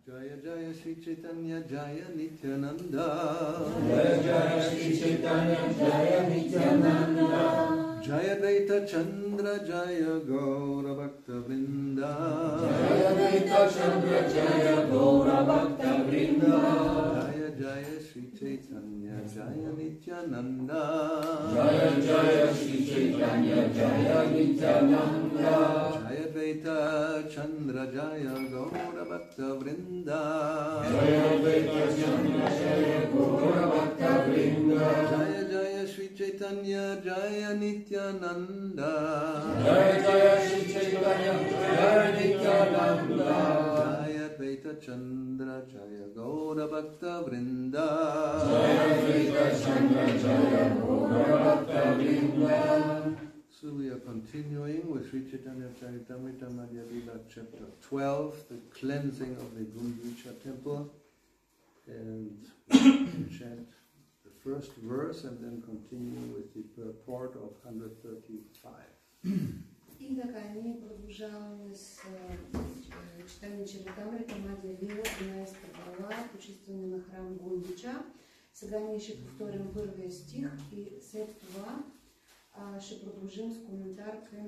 Jaya Jaya Sri Chaitanya Jaya Nityananda. Jaya Jaya Sri Chaitanya Jaya Nityananda. Jaya Dvaita Chandra Jaya Gaura Bhakta Vrinda. Jaya Dvaita Chandra Jaya Gaura Bhakta Vrinda. Jaya Jaya Sri Chaitanya Jaya Nityananda. Jaya Jaya Sri Chaitanya Jaya Nityananda. Jaya Dvaita Chandra Jaya Gaura Bhakta Vrinda. Jaya Dvaita Chandra Jaya Gaura Bhakta Vrinda. Jaya Jaya Sri Chaitanya Jaya Nityananda. Jaya Jaya Sri Chaitanya Jaya Nityananda. Jaya Dvaita Chandra Jaya Gaura Bhakta Vrinda. Jaya Dvaita Chandra Jaya Gaura Bhakta Vrinda. So we are continuing with Sri Chaitanya Charitamrita Madhya Lila chapter 12, the cleansing of the Gundicha temple, and we chant the first verse and then continue with the purport of 135. И така, ние продължаваме с читане Чаритамрита Мадхя Лила, 11 глава, почистване на храм Гундича. Сега ние ще повторим първия стих и след това ще продължим с коментар към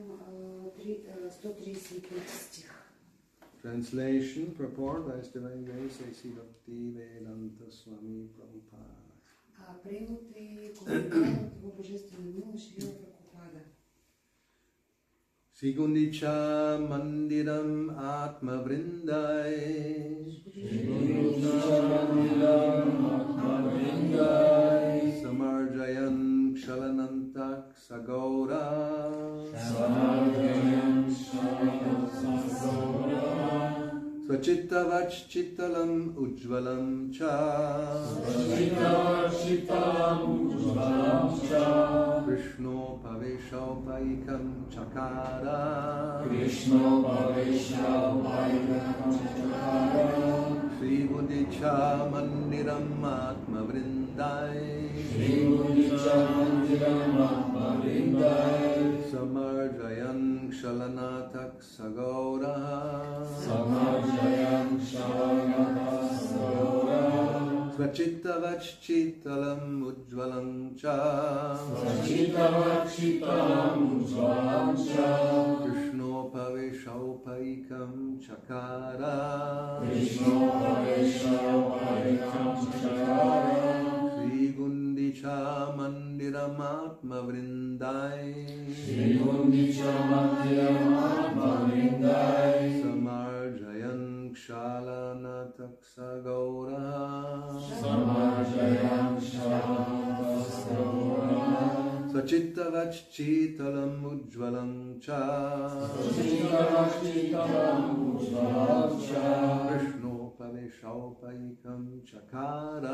135 стих. Translation, purport by His Divine Grace, A.C. Bhaktivedanta Swami Prabhupada. Превод и коментар от Его Божествена милост Шрила Прабхупада. Sri Gundicha Mandiram Atma Vrindai. Samarjayan Kshalanantak Sagora. Svachittavach Chittalam Ujvalam Cha. Krishno Paveshapaikam Chakara. Sri Gundicha Mandiram Atma Vrindai. Samarjayan Kshalanatak Sagora. Svachittavach Chittalam Ujvalam Cha. Krishno Paveshapaikam Chakara. Sri Gundicha Mandiram Atma Vrindai. Samarjayan Kshalanatak Sagora. Sachittavach Chittalam Ujvalam Cha. Krishno Paveshapaikam Chakara.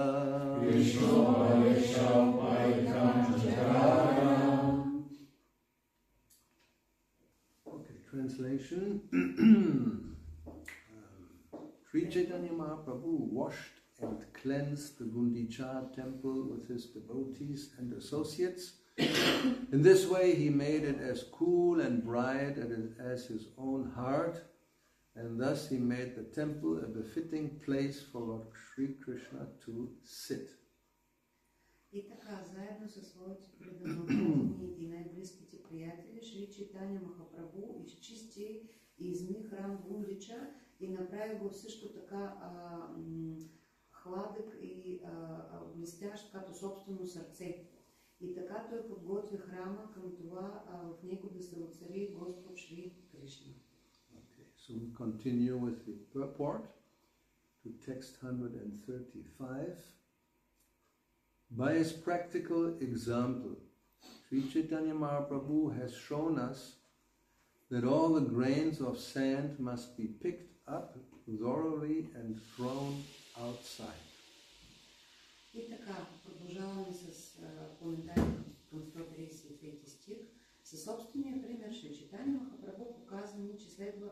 Okay, translation. Sri Chaitanya Mahaprabhu washed and cleansed the Gundicha temple with his devotees and associates. In this way he made it as cool and bright as his own heart, and thus he made the temple a befitting place for Lord Sri Krishna to sit. И така, заедно със своите преданни и най-близките приятели, Шри Чайтаня Махапрабху изчисти и изми храм Гундича и направи го също така хладък и блестящ като собствено сърце. И така той подготви храма към това в него да се оцари Господ Шри Кришна. Okay, so we continue with the purport to text 135. By his practical example, Sri Chaitanya Mahaprabhu has shown us that all the grains of sand must be picked up thoroughly and thrown outside. И така, продължаваме с коментари към 133 стих. Със собствения пример Шри Чайтаня Махапрабху показва ни, че следва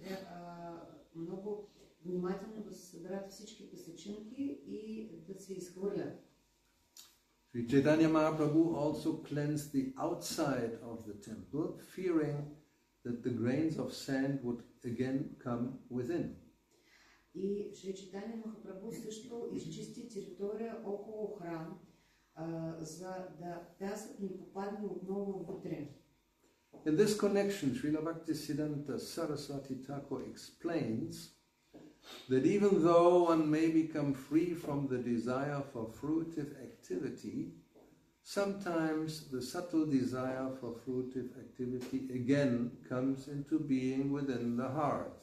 много внимателно да се съберат всички песечинки и да се изхвърлят. Sri Chaitanya Mahaprabhu also cleansed the outside of the temple, fearing that the grains of sand would again come within. И Шри Чайтанья Махапрабху също изчисти територия около храм, за да пясък не попадне отново вътре. In this connection, Srila Bhaktisiddhanta Saraswati Thakur explains that even though one may become free from the desire for fruitive activity, sometimes the subtle desire for fruitive activity again comes into being within the heart.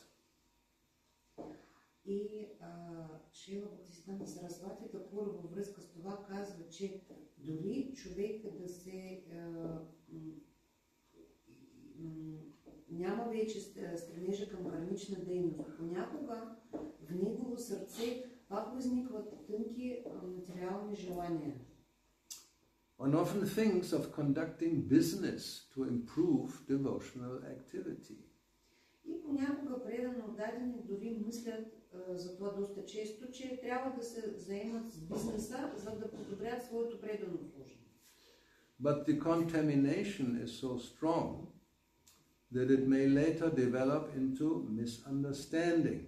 И Шрила Бхактисиданта Сарасвати Такур във връзка с това казва, че дори човек да се няма вече стремежа към кармична дейност, понякога в негово сърце пак възникват тънки материални желания. One often thinks of conducting business to improve devotional activity. И понякога предано отдадени дори мислят за това доста често, че трябва да се заемат с бизнеса, за да подобрят своето предано служение. But the contamination is so strong that it may later develop into misunderstanding.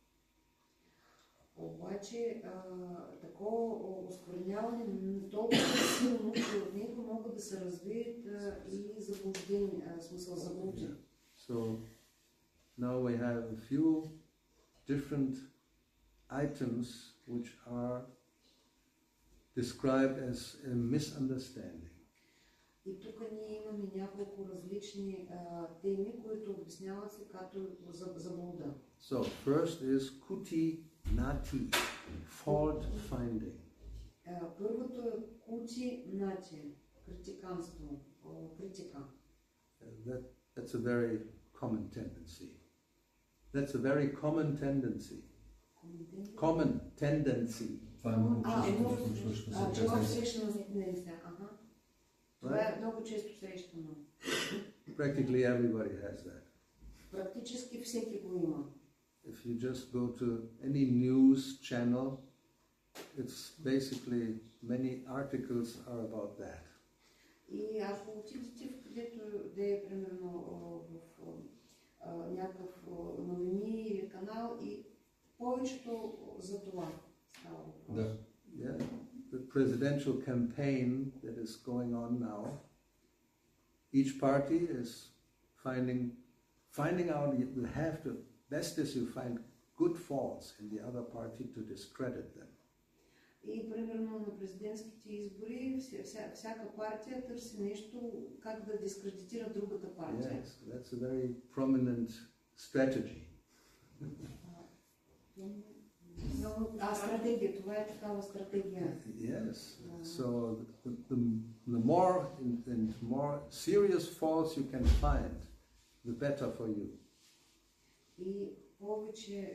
Обаче такова ускореняване толкова силно, че от него могат да се развият и заблуждения, смисъл заблуди. So now we have a few different items which are described as a misunderstanding. И тук ние имаме няколко различни теми, които обясняват се като заблуда. So first is kuti nati, fault finding. Първото е кути нати, критиканство, критика. That's a very common tendency. That's a very common tendency. Common tendency. Това е много често срещана тенденция. Това е много често срещано. Practically everybody has that. Практически всеки го има. If you just go to any news channel, it's basically many articles are about that. И ако отидете където да е примерно в някакъв новини или канал и повечето за това става въпрос. Да. Yeah. The presidential campaign that is going on now, each party is finding out, you have to, best is you find good faults in the other party to discredit them. И примерно на президентските избори всяка партия търси нещо как да дискредитира другата партия. Yes, that's a very prominent strategy. Стратегия, това е такава стратегия. Yes, so the more and more serious faults you can find, the better for you. И повече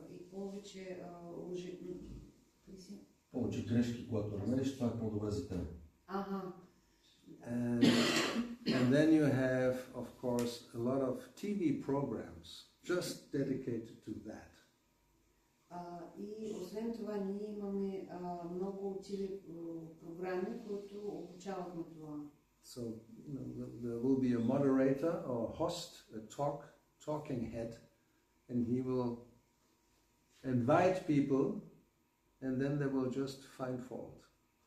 Повече грешки, когато намериш, това е по-добре за теб. And then you have, of course, a lot of TV programs just dedicated to that. И освен това ние имаме много TV програми, които обучават на това. So there will be a moderator or host, a talking head, and he will invite people, and then they will just find fault.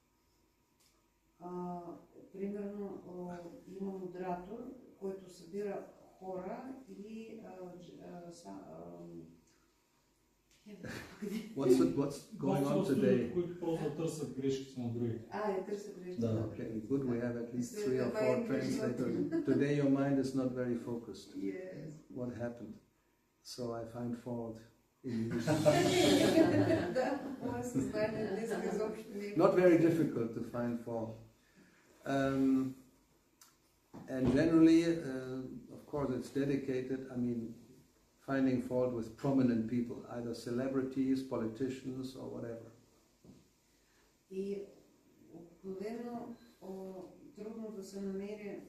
Примерно има модератор, който събира хора и What's going on today? Които ползват търсят грешките на другите. Търсят грешките. Okay, good. We have at least 3 or 4 translators. Today your mind is not very focused. Yes. What happened? So I find fault in you. Not very difficult to find fault. And generally, of course, it's dedicated, finding fault with prominent people, either celebrities, politicians, or whatever. И обикновено трудно да се намери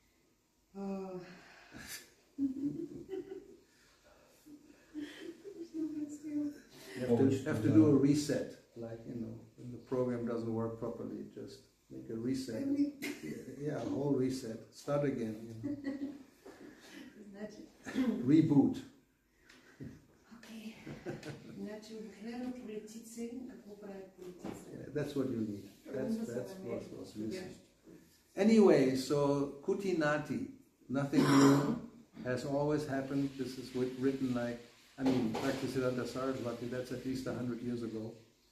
You have to do a reset, like, when the program doesn't work properly, just make a reset. Yeah, a whole reset. Start again. Reboot. Значи Значи обикновено политици, какво правят политици? Yeah, that's what you need. That's what was missing. Anyway, so Kutinati, nothing new, has always happened. This is written like, I mean, Bhaktisiddhanta Saraswati, that's at least 100 years ago.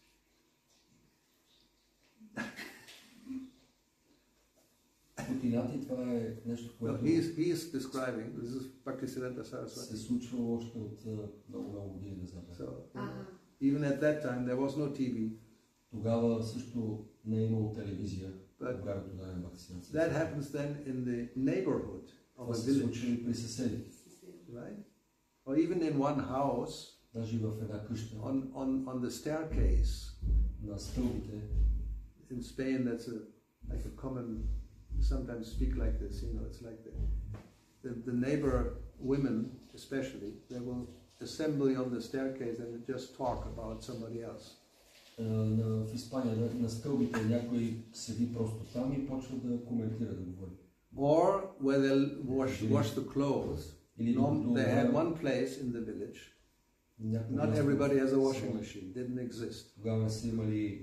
Кутинати, това е нещо, No, което he is describing, this is Bhaktisiddhanta се Saraswati. случва още от много години назад. So, even at that time, there was no TV. Тогава също не е имало телевизия. But Когато да е вакцинация. that happens then in the neighborhood of Това a се village, случи при съседите. right? Or even in one house, Даже и в една къща, on the staircase. на стълбите. In Spain, that's like a common, sometimes speak like this, you know, it's like the neighbor women, especially, they will assemble on the staircase and just talk about somebody else. В Испания на стълбите някой седи просто там и почва да коментира, да говори. Or where they'll wash the clothes. They had one place in the village. Not everybody has a washing machine. Didn't exist. Тогава са имали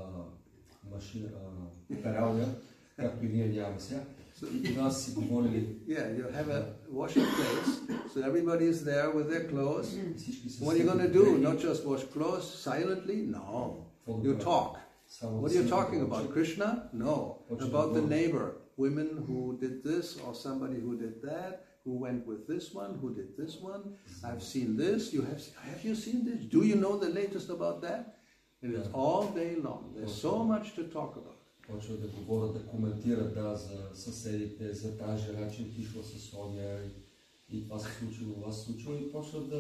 пералня, както и ние нямаме сега. И тогава си говорили. Yeah, you have a washing place, so everybody is there with their clothes. What are you going to do? Not just wash clothes silently? No. You talk. What are you talking about? Krishna? No. About the neighbor. Women who did this, or somebody who did that, who went with this one, who did this one. I've seen this. Have you seen this? Do you know the latest about that? And it's all day long. There's so much to talk about. Почва да говорят, да коментират за съседите, за тази жена, че отишла с оня и това се случило, това се случило и почват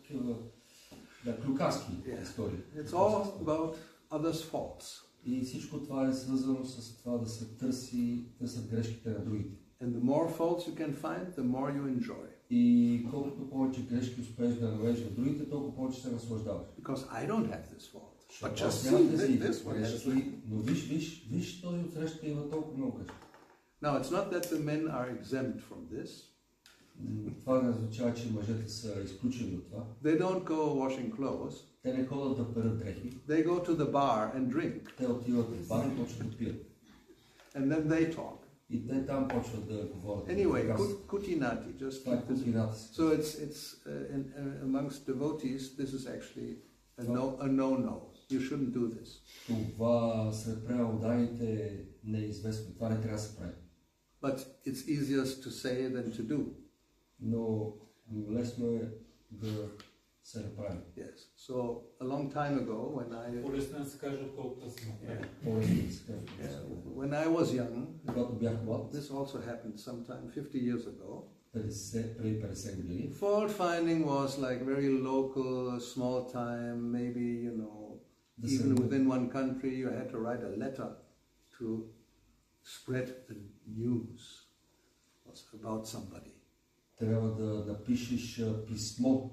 да клюкарски истории. It's all about others' faults. И всичко това е свързано с това да се търсят грешките на другите. And the more faults you can find, the more you enjoy. И колкото повече грешки успееш да намериш в другите, толкова повече се наслаждаваш. Because I don't have this fault. But just Аз see нямам тези this one. грешки, но виж този отсреща има толкова много грешки. Now, it's not that the men are exempt from this. Това не означава, че мъжете са изключени от това. They don't go washing clothes. Те не ходят да перат дрехи. They go to the bar and drink. Те отиват в бар и почват да пият. And then they talk. И те там почват да говорят. Anyway, Kutinati, just Това е keep this. кутината. So it's amongst devotees, this is actually a no-no. You shouldn't do this. Това сред преобданите е неизвестно. Това не трябва да се прави. But it's easiest to say than to do. Но лесно е да се направи. Yes. So a long time ago, По-лесно да се каже, отколкото да се направи. По-лесно да се каже. when I was young, Когато бях млад, this also happened sometime 50 years ago. преди 50 години, Fault finding was like very local, small time, maybe, you know, even within one country you had to write a letter to spread the news about somebody. трябва да напишеш писмо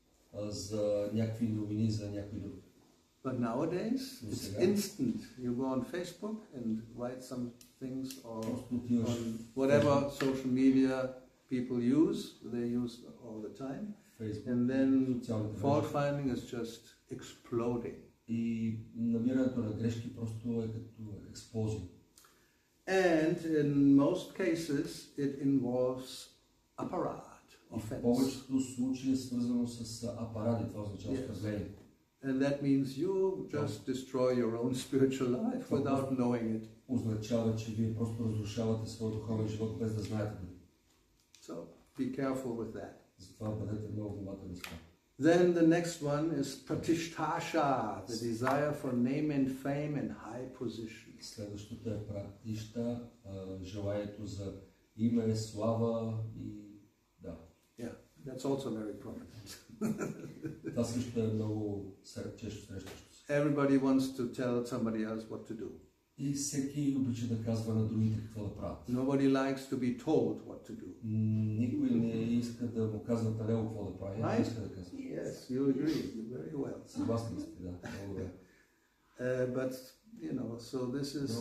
за някакви новини за някой друг. But nowadays, it's instant. You go on Facebook and write some things, or on whatever social media people use, they use all the time. And then fault finding is just exploding. И намирането на грешки просто е като експлозия. And in most cases, it involves apparat, offense. В повечето случаи е свързано с апарати, това означава оскърбление. And that means you just destroy your own spiritual life without knowing it. Означава, че вие просто разрушавате своя духовен живот без да знаете. So be careful with that. Затова бъдете много внимателни с това. Then the next one is pratishtasha, the desire for name and fame and high position. Следващото е пратишта, желанието за име, слава и да. Yeah, that's also very prominent. Това също е много често срещащо се. Everybody wants to tell somebody else what to do. И всеки обича да казва на другите какво да правят. Nobody likes to be told what to do. Никой не иска да му казват на него какво да прави. Right? Иска да казва. Yes, you agree very well. Съгласни сте, да. Много добре. But you know, so this is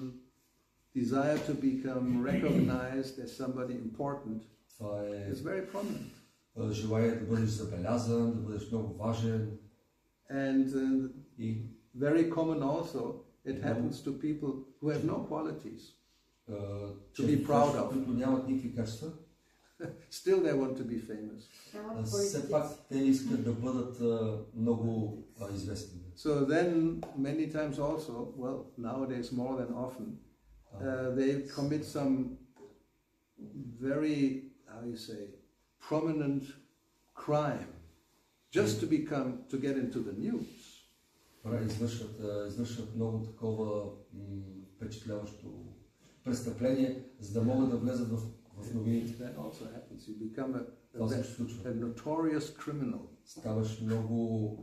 desire to become recognized as somebody important. Това е It's very prominent. Желание да бъдеш забелязан, да бъдеш много важен. And И very common also, it happens to people who have no qualities. To be proud of. които нямат никакви качества, Still they want to be famous. все пак те искат да бъдат много известни. So then, many times also, well, nowadays more than often, they commit some very, how do you say, prominent crime just to get into the news. Извършват много такова впечатляващо престъпление, за да могат да влезат в новините. That also happens. You become Това се случва. a notorious criminal. Ставаш много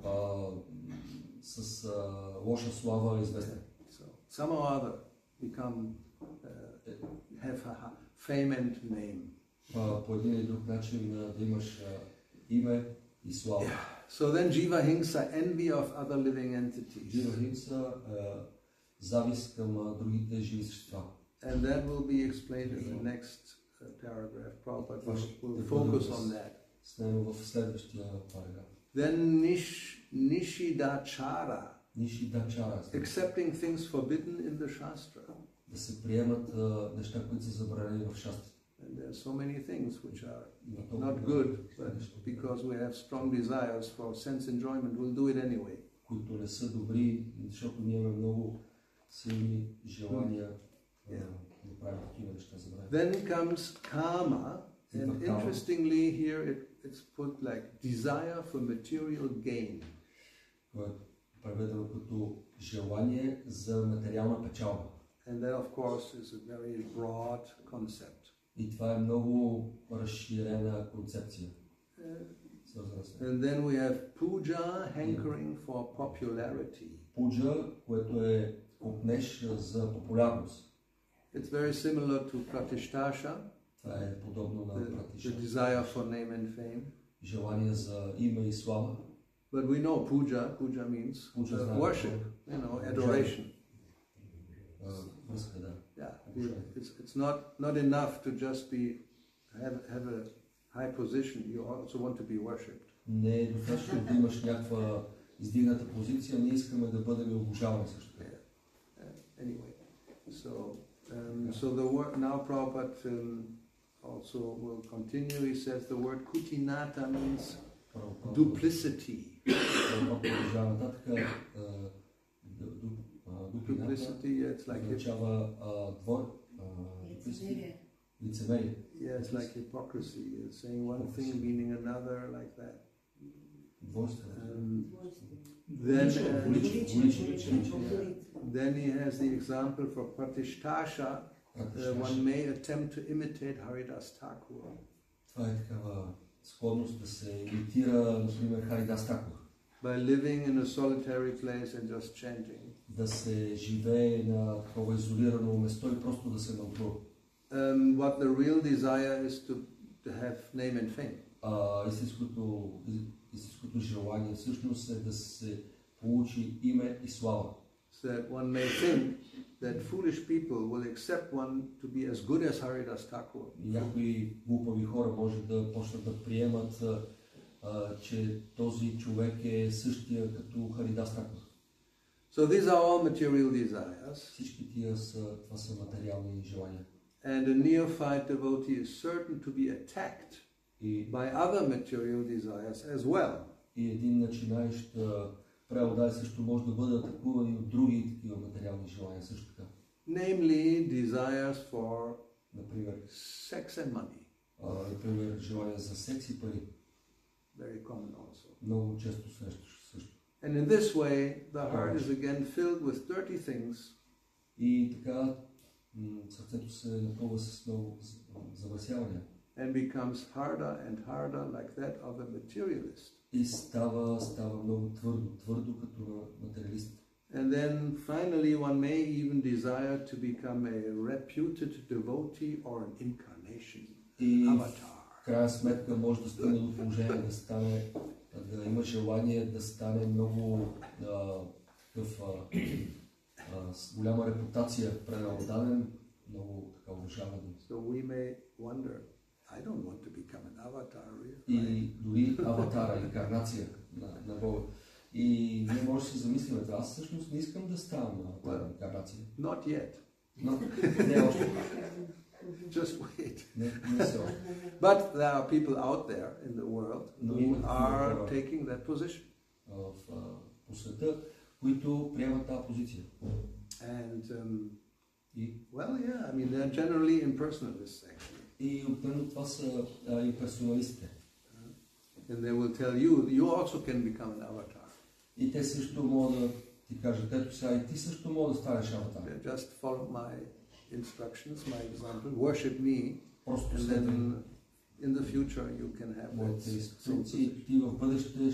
с лоша слава известен. So somehow or other become have a fame and name. По един или друг начин да имаш име и слава. So then Jiva Hingsa, envy of other living entities. Jiva Hingsa, завист към другите живи същества. And that will be explained in the next paragraph. Prabhupada will focus on that. В следващия параграф. Then Nishidachara, accepting things forbidden in the Shastra. Да се приемат неща, които са забранени в шастрите. And there are so many things which are not good, but because we have strong desires for sense enjoyment, we'll do it anyway. Които не са добри, защото ние имаме много силни желания да правим такива неща забранени. Then comes kama, and interestingly here it's put like desire for material gain. Преведено като желание за материална печалба. And that of course is a very broad concept. И това е много разширена концепция. And then we have puja, hankering for popularity. Пуджа, което е копнеж за популярност. It's very similar to pratishtha. Това е подобно на пратиша. The desire for name and fame. Желание за име и слава. But we know puja means worship, adoration. Yeah, it's not enough to just have a high position. You also want to be worshipped. Не е достатъчно да имаш някаква издигната позиция, ние искаме да бъдем обожавани също. Anyway, so the word now Prabhupada also will continue. He says the word kutinata means duplicity. Duplicity, yeah, it's like yeah, it's like hypocrisy. It's saying one thing meaning another, like that. Then he has the example for pratishtha. One may attempt to imitate Haridas Thakur. Това е такава склонност да се имитира, например, Харидас Такур. By living in a solitary place and just chanting. Да се живее на такова изолирано место и просто да се научува. What the real desire is to have name and fame. Истинското желание всъщност е да се получи име и слава. So that one may think that foolish people will accept one to be as good as Haridas Thakur. Някои глупави хора може да почнат да приемат, че този човек е същия като Харидас Такур. So these are all material desires. Всички това са материални желания. And a neophyte devotee is certain to be attacked by other material desires as well. И един начинаещ преодай също може да бъде атакуван и от други такива материални желания също така. Namely, desires for, например, sex and money. Например, желания за секс и пари. Very common also. Много често срещаш също. And in this way, the heart is again filled with dirty things. И така сърцето се напълва с много замърсявания. And becomes harder and harder like that of a materialist. И става много твърдо като на материалист. And then finally one may even desire to become a reputed devotee or an incarnation, avatar. В крайна сметка може да стане до положение да има желание да стане много с голяма репутация преоблададен, много така уважаван. So we may wonder, I don't want to become an avatar. И дори аватара, инкарнация на Бога. И ние може да се замислим, аз всъщност не искам да ставам на тази инкарнация. Not yet. Но не още. Just wait. Не все още. But there are people out there in the world Но who има такива are хора taking that position. по света, които приемат тази позиция. And, И, well, yeah, I mean, they're generally impersonalists, actually. и обикновено това са имперсоналистите. And they will tell you, you also can become an avatar. И те също могат да ти кажат, ето сега и ти също може да станеш аватар. Just follow my instructions, my example, worship me, Просто and следвай then in the future you can have that моите same инструкции, position. ти в бъдеще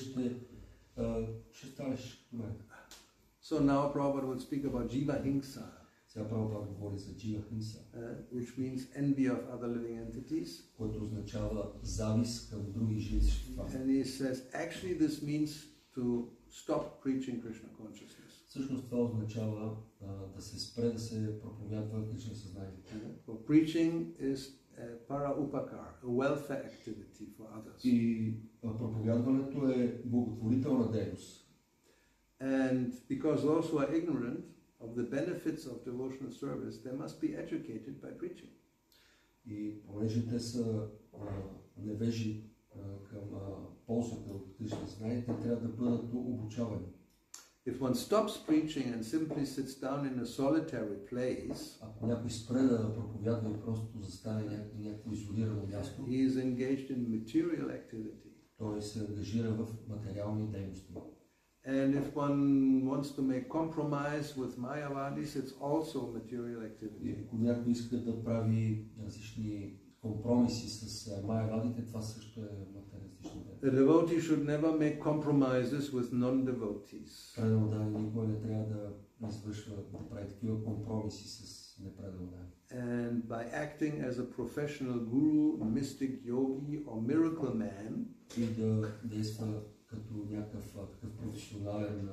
ще станеш като мен. So now Prabhupada will speak about Jiva Hingsa, Сега Прабхупада говори за Джива Хинса, which means envy of other living entities. което означава завист към други живи същества. And he says, actually this means to stop preaching Krishna consciousness. Всъщност това означава да се спре да се проповядва Кришна съзнание. For preaching is a para-upakar, a welfare activity for others. И проповядването е благотворителна дейност. And because those who are ignorant of the benefits of devotional service, they must be educated by preaching. И понеже те са невежи към ползата от Кришна съзнание, те трябва да бъдат обучавани. If one stops preaching and simply sits down in a solitary place, Ако някой спре да проповядва и просто застане някакво изолирано място, he is engaged in material activity. той се ангажира в материални дейности. And if one wants to make compromise with Mayavadis, it's also material И activity. ако някой иска да прави различни компромиси с майавадите, това също е материалистична дейност. A devotee should never make compromises with non-devotees. Преданодани никой не трябва да извършва, да прави такива компромиси с неpreданодани. And by acting as a professional guru, mystic yogi or miracle man, И да действа като някакъв такъв професионален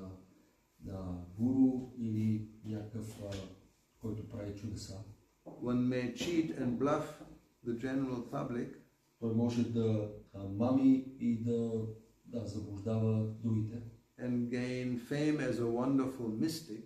гуру или някакъв, който прави чудеса. one may cheat and bluff the general public, Той може да мами и да заблуждава другите. and gain fame as a wonderful mystic,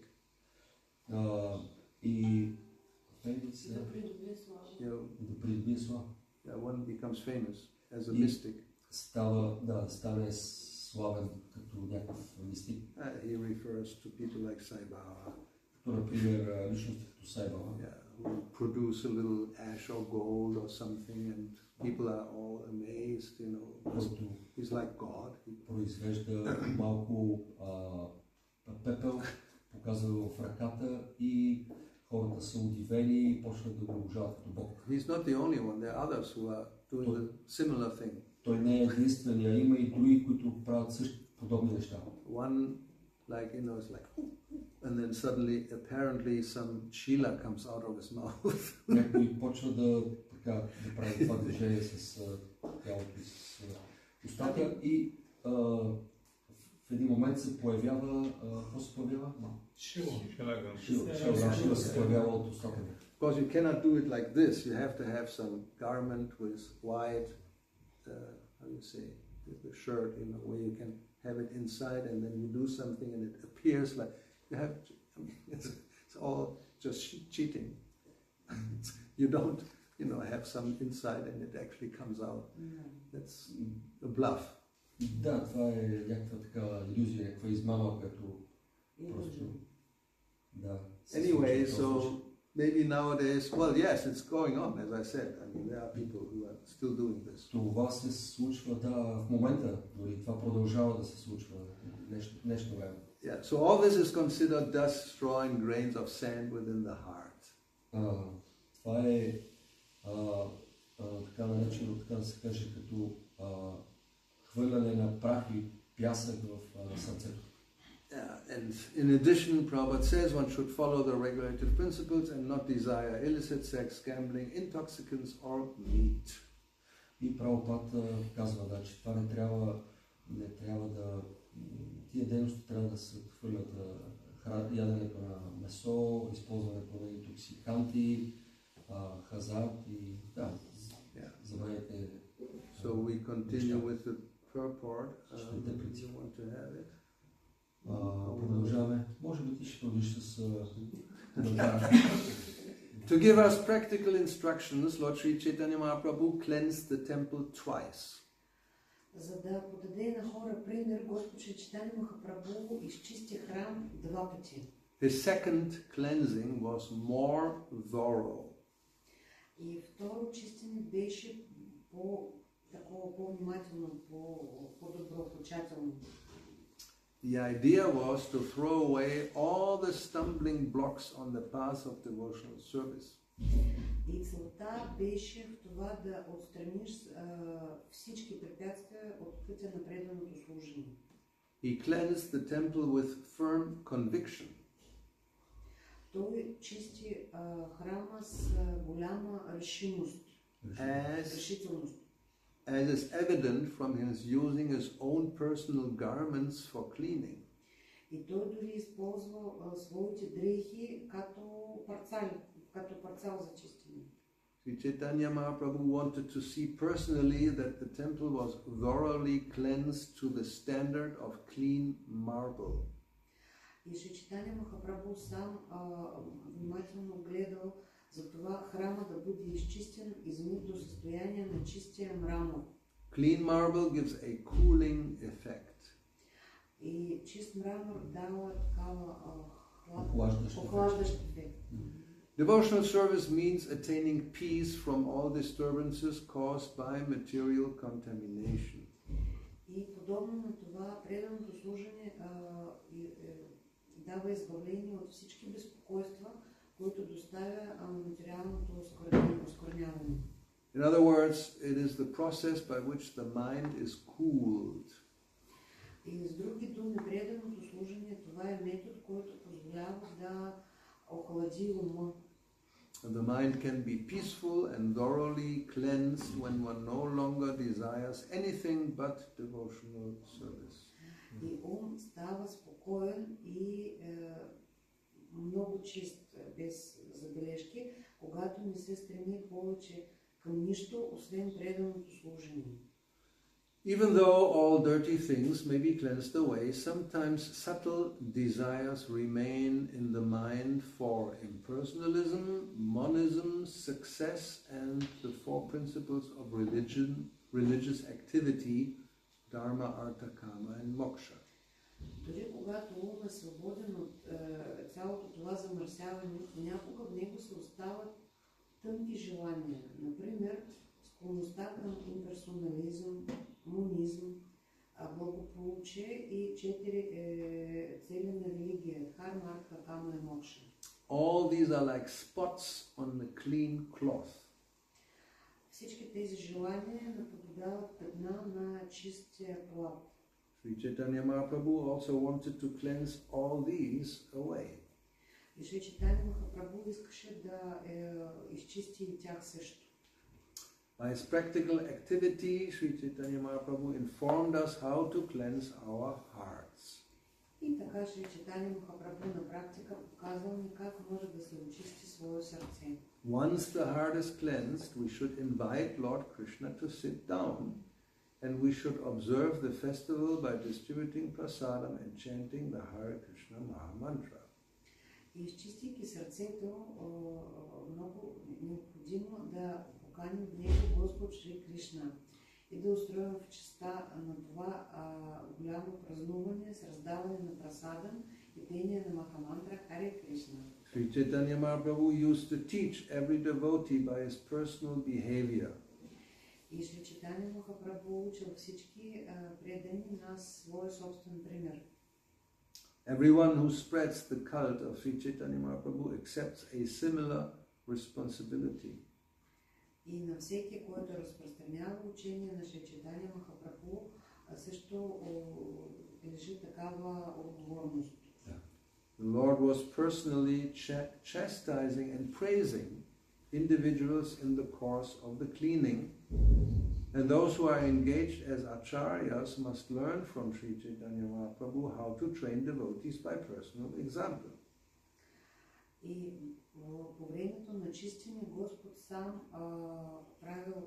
И да Да придобие слава. придобие слава. one becomes famous as a И- mystic. Да стане славен като някакъв мистик. He refers to people like Sai Baba, Като, например, личности като Сай Баба, who produce a little ash or gold or something, and people are all amazed, който he's like God. произвежда малко пепел, показва в ръката и хората са удивени и почват да го обожават като Бог. He's not the only one, there are others who are doing the similar thing. Той не е единствения, има и други, които правят също подобни неща. One, it's like, and then suddenly, apparently, some chila comes out of his mouth. Някой почва да прави това движение с тялото и с устата и в един момент се появява, какво се появява? Шила. Шила се появява от устата ми. Of course, you cannot do it like this. You have to have some garment with white, how do you say, the shirt, where you can have it inside, and then you do something and it appears like you have. It's all just cheating. You don't, have some inside and it actually comes out. That's a bluff. Да, това е някаква така илюзия, някаква измама, като просто да. Anyway, so maybe nowadays, well, yes, it's going on, as I said. I mean, there are people who are still doing this. Това се случва, в момента, дори това продължава да се случва нещо време. Yeah, so all this is considered dust, straw, and grains of sand within the heart. Това е така наречено, така да се каже, като хвърляне на прах и пясък в сърцето. And in addition, Prabhupada says one should follow the regulative principles and not desire illicit sex, gambling, intoxicants or meat. И Прабхупада казва, че това не трябва да... Тия дейности трябва да се отхвърлят яденето на месо, използването на интоксиканти, хазарт и забравяйте. So we continue with the purport. You want to have it? Продължаваме. Може би ти ще продължиш с продължаване. To give us practical instructions, Lord Sri Chaitanya Mahaprabhu cleansed the temple twice. За да подаде на хора пример, Господ Шри Чайтаня Махапрабху изчисти храм 2 пъти. His second cleansing was more thorough. И второ чистене беше по-внимателно, по-добро, по-тщателно. The idea was to throw away all the stumbling blocks on the path of devotional service. И целта беше в това да отстраниш всички препятствия от пътя на преданото служение. He cleansed the temple with firm conviction. Той чисти храма с голяма решимост, решителност. As is evident from his using his own personal garments for cleaning. И той дори използва своите дрехи като парцал за чистене. Sri Chaitanya Mahaprabhu wanted to see personally that the temple was thoroughly cleansed to the standard of clean marble. И Шри Чайтаня Махапрабху сам внимателно гледал за това храма да бъде изчистен, измит до състояние на чистия мрамор. Clean marble gives a cooling effect. И чист мрамор дава такава охлаждащ ефект. Devotional service means attaining peace from all disturbances caused by material contamination. И подобно на това, преданото служение дава избавление от всички безпокойства, които доставя материалното оскверняване. In other words, it is the process by which the mind is cooled. И с други думи, преданото служение, това е метод, който позволява да охлади ума. The mind can be peaceful and thoroughly cleansed when one no longer desires anything but devotional service. И ум става спокоен и много чист, без забележки, когато не се стреми повече към нищо, освен преданото служение. Even though all dirty things may be cleansed away, sometimes subtle desires remain in the mind for impersonalism, monism, success, and the 4 principles of religious activity, dharma, artha, kama, and moksha. Дори когато ум е свободен от цялото това замърсяване, понякога в него се остават тънки желания. Например, склонността към имперсонализъм, монизъм, благополучие и 4 цели на религия – дхарма, артха, кама и мокша. All these are like spots on the clean cloth. Всички тези желания наподобяват петна на чистия плат. Sri Chaitanya Mahaprabhu also wanted to cleanse all these away. И Шри Чайтаня Махапрабху искаше да изчисти и тях също. By his practical activity, Sri Chaitanya Mahaprabhu informed us how to cleanse our hearts. И така Шри Чайтаня Махапрабху на практика показал ни как може да се очисти свое сърце. Once the heart is cleansed, we should invite Lord Krishna to sit down, and we should observe the festival by distributing prasadam and chanting the Hare Krishna Maha Mantra. И изчистейки сърцето, много необходимо да поканим в него Господ Шри Кришна и да устроим в честа на това голямо празнуване с раздаване на прасадам и пение на Махамантра Харе Кришна. Sri Chaitanya Mahaprabhu used to teach every devotee by his personal behavior. И Шри Чайтаня Махапрабху учил всички предани на свой собствен пример. Everyone who spreads the cult of Sri Chaitanya Mahaprabhu accepts a similar responsibility. И на всеки, който разпространява учение на Шри Чайтаня Махапрабху, също лежи такава отговорност. The Lord was personally chastising and praising individuals in the course of the cleaning, and those who are engaged as acharyas must learn from Sri Chaitanya Mahaprabhu how to train devotees by personal example. И по времето на чистене Господ сам правил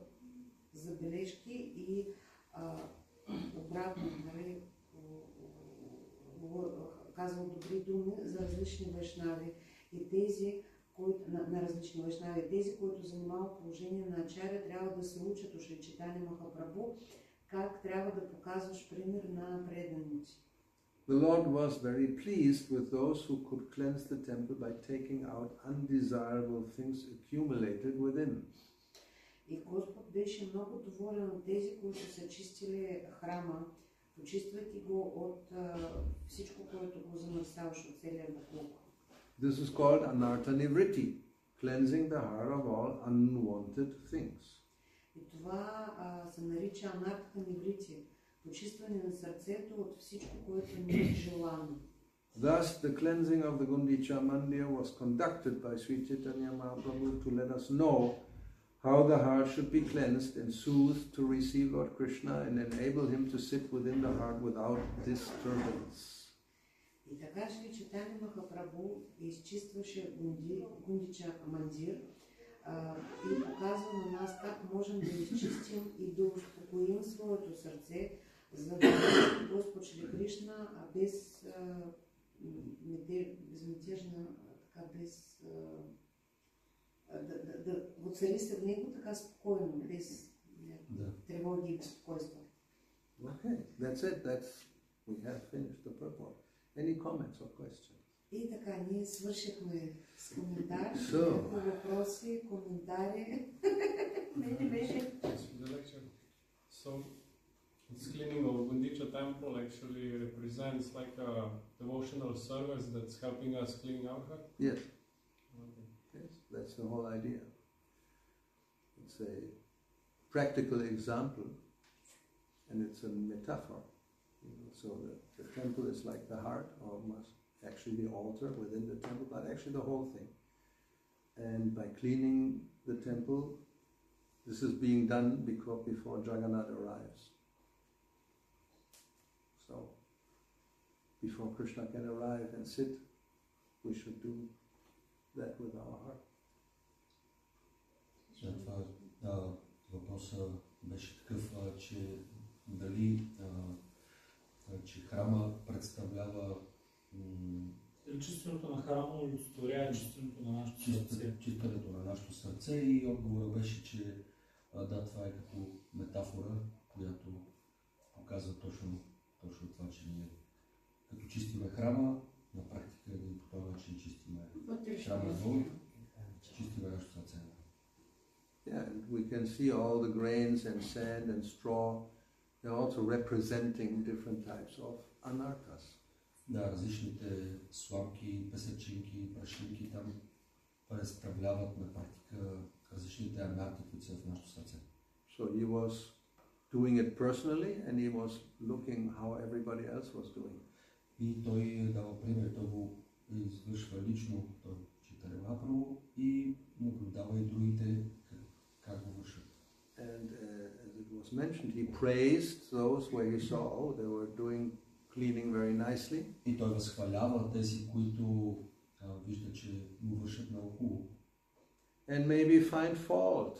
забележки и обратно, нали, казвал добри думи за различни вайшнави и тези, на различни вайшнави. Тези, които занимават положение на ачаря, трябва да се учат от Шри Чайтанья Махапрабху, как трябва да показваш пример на преданици. The Lord was very pleased with those who could cleanse the temple by taking out undesirable things accumulated within. И Господ беше много доволен от тези, които са чистили храма, почиствайки го от всичко, което го замърсяваше от целия буклук. This is called anartha nivriti, cleansing the heart of all unwanted things. И това се нарича анартха ниврити, почистване на сърцето от всичко, което не е желано. Thus, the cleansing of the Gundicha Mandir was conducted by Sri Chaitanya Mahaprabhu to let us know how the heart should be cleansed and soothed to receive Lord Krishna and enable him to sit within the heart without disturbance. И така Шри Чайтанья Махапрабху изчистваше Гундича Мандир и показва на нас как можем да изчистим и да успокоим своето сърце, за да бъде Господ Шри Кришна безмятежна, така да го цари се в него така спокойно, без тревоги и безпокойство. Okay, that's it. We have finished the purport. Any comments or questions? И така, ние свършихме с коментар. So, въпроси, коментари. Не беше. So, this cleaning of Gundicha temple actually represents like a devotional service that's helping us clean our heart? yes. Okay. Yes, that's the whole idea. It's a practical example, and it's a metaphor. So the temple is like the heart, or must actually the altar within the temple, but actually the whole thing. And by cleaning the temple, this is being done before Jagannath arrives. So, before Krishna can arrive and sit, we should do that with our heart. Въпросът беше такъв, че дали че храма представлява чистването на храма олицетворява чистването на нашето сърце. Чистването на нашето сърце и отговорът беше, че да, това е като метафора, която показва точно това, че ние като чистиме храма, на практика ние по този начин чистиме храма вън, чистиме нашето сърце. Yeah, and we can see all the grains and sand and straw. They're also representing different types of anarthas. Да, различните сламки, песъчинки, прашинки там представляват на практика различните анарти, които са в нашото сърце. So he was doing it personally and he was looking how everybody else was doing. И той дава пример, той го извършва лично, той Чайтанья Махапрабху и наблюдава и другите как го вършат. And as it was mentioned, he praised those where he saw, oh, they were doing cleaning very nicely. И той възхвалява тези, които вижда, че го вършат много хубаво. And maybe find fault.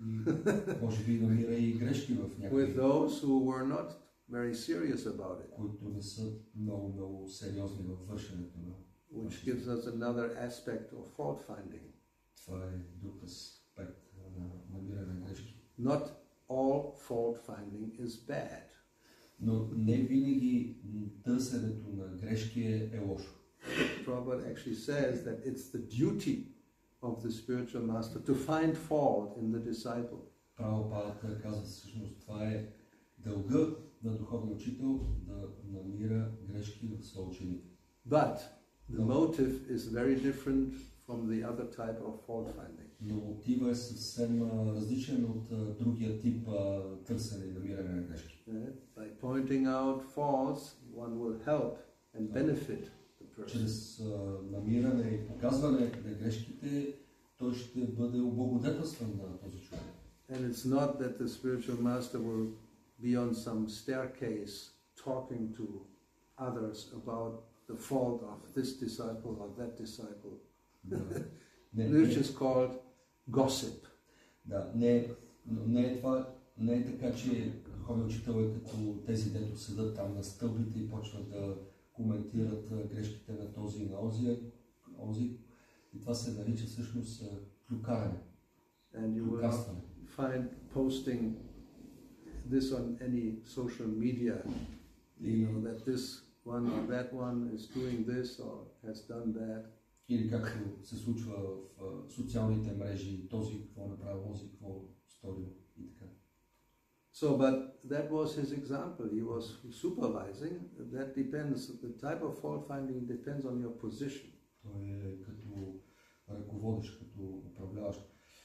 Може би намира и грешки в някои. With those who were not very serious about it. Които не са много сериозни във вършенето на. Which gives us another aspect of fault finding. Това е друг аспект на намиране на грешки. Not all fault finding is bad. Но не винаги търсенето на грешки е лошо. Prabhupada actually says that it's the duty of the spiritual master to find fault in the disciple. Прабхупада казва всъщност това е дълга на духовния учител да намира грешки в своя ученик. But the motive is very different from the other type of fault finding. Но мотива е съвсем различен от другия тип търсене и намиране на грешки. By pointing out faults, one will help and benefit the person. Чрез намиране и показване на грешките, той ще бъде облагодетелстван на този човек. And it's not that the spiritual master will be on some staircase talking to others about the fault of this disciple or that disciple. Which is called gossip. Да, не е това, не е така, че духовният учител е като тези, дето седат там на стълбите и почват да коментират грешките на този и на онзи. И това се нарича всъщност клюкаране, And you will клюкарстване. find posting this on any social media, that this one or that one is doing this or has done that. Или както се случва в социалните мрежи, този какво направил, онзи какво сторил и така. So, but that was his example. He was supervising. That depends, the type of fault finding depends on your position. Той е като ръководещ, като управляващ.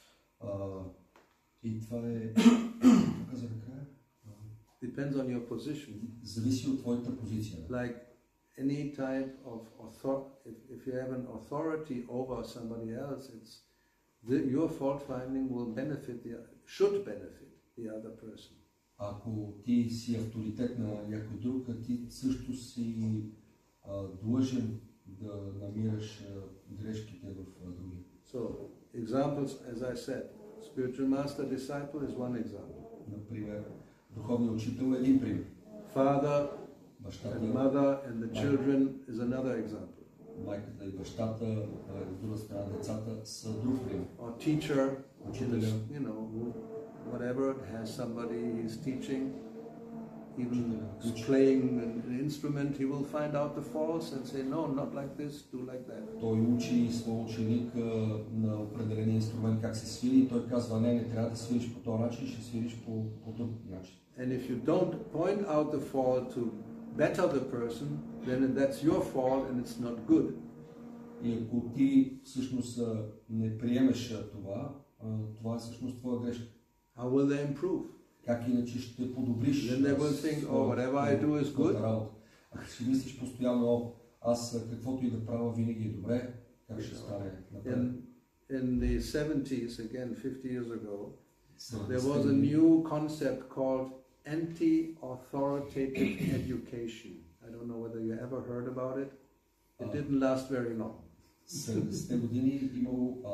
И това е, каза накрая, Depends on your position. зависи от твоята позиция. Like any type of if you have an authority over somebody else, your fault finding will should benefit the other person. Ако ти си авторитет на някой друг, ти също си длъжен да намираш грешките в другия. So, examples, as I said, spiritual master disciple is one example. Например, духовният учител е един пример. Father Бащата, and mother and the children is another example. майката и бащата, от друга страна децата са друг пример. Or teacher, Учителя, whatever, has somebody he's teaching, even Учителя. playing an instrument, he will find out the faults and say, no, not like this, do like that. той учи своя ученик на определен инструмент как се свири и той казва, не трябва да свириш по този начин, ще свириш по друг начин. And if you don't point out the fault to better the person, then that's your fault and it's not good. И ако ти всъщност не приемеш това, това е всъщност твоя грешка. How will they improve? Как иначе ще подобриш? Then they will think, oh, whatever I do is good. Ако си мислиш постоянно, аз каквото и да правя винаги е добре, как ще стане напред? In the 70s, again 50 years ago, there was a new concept called anti-authoritative education. I don't know whether you ever heard about it. It didn't last very long. 70-те години имало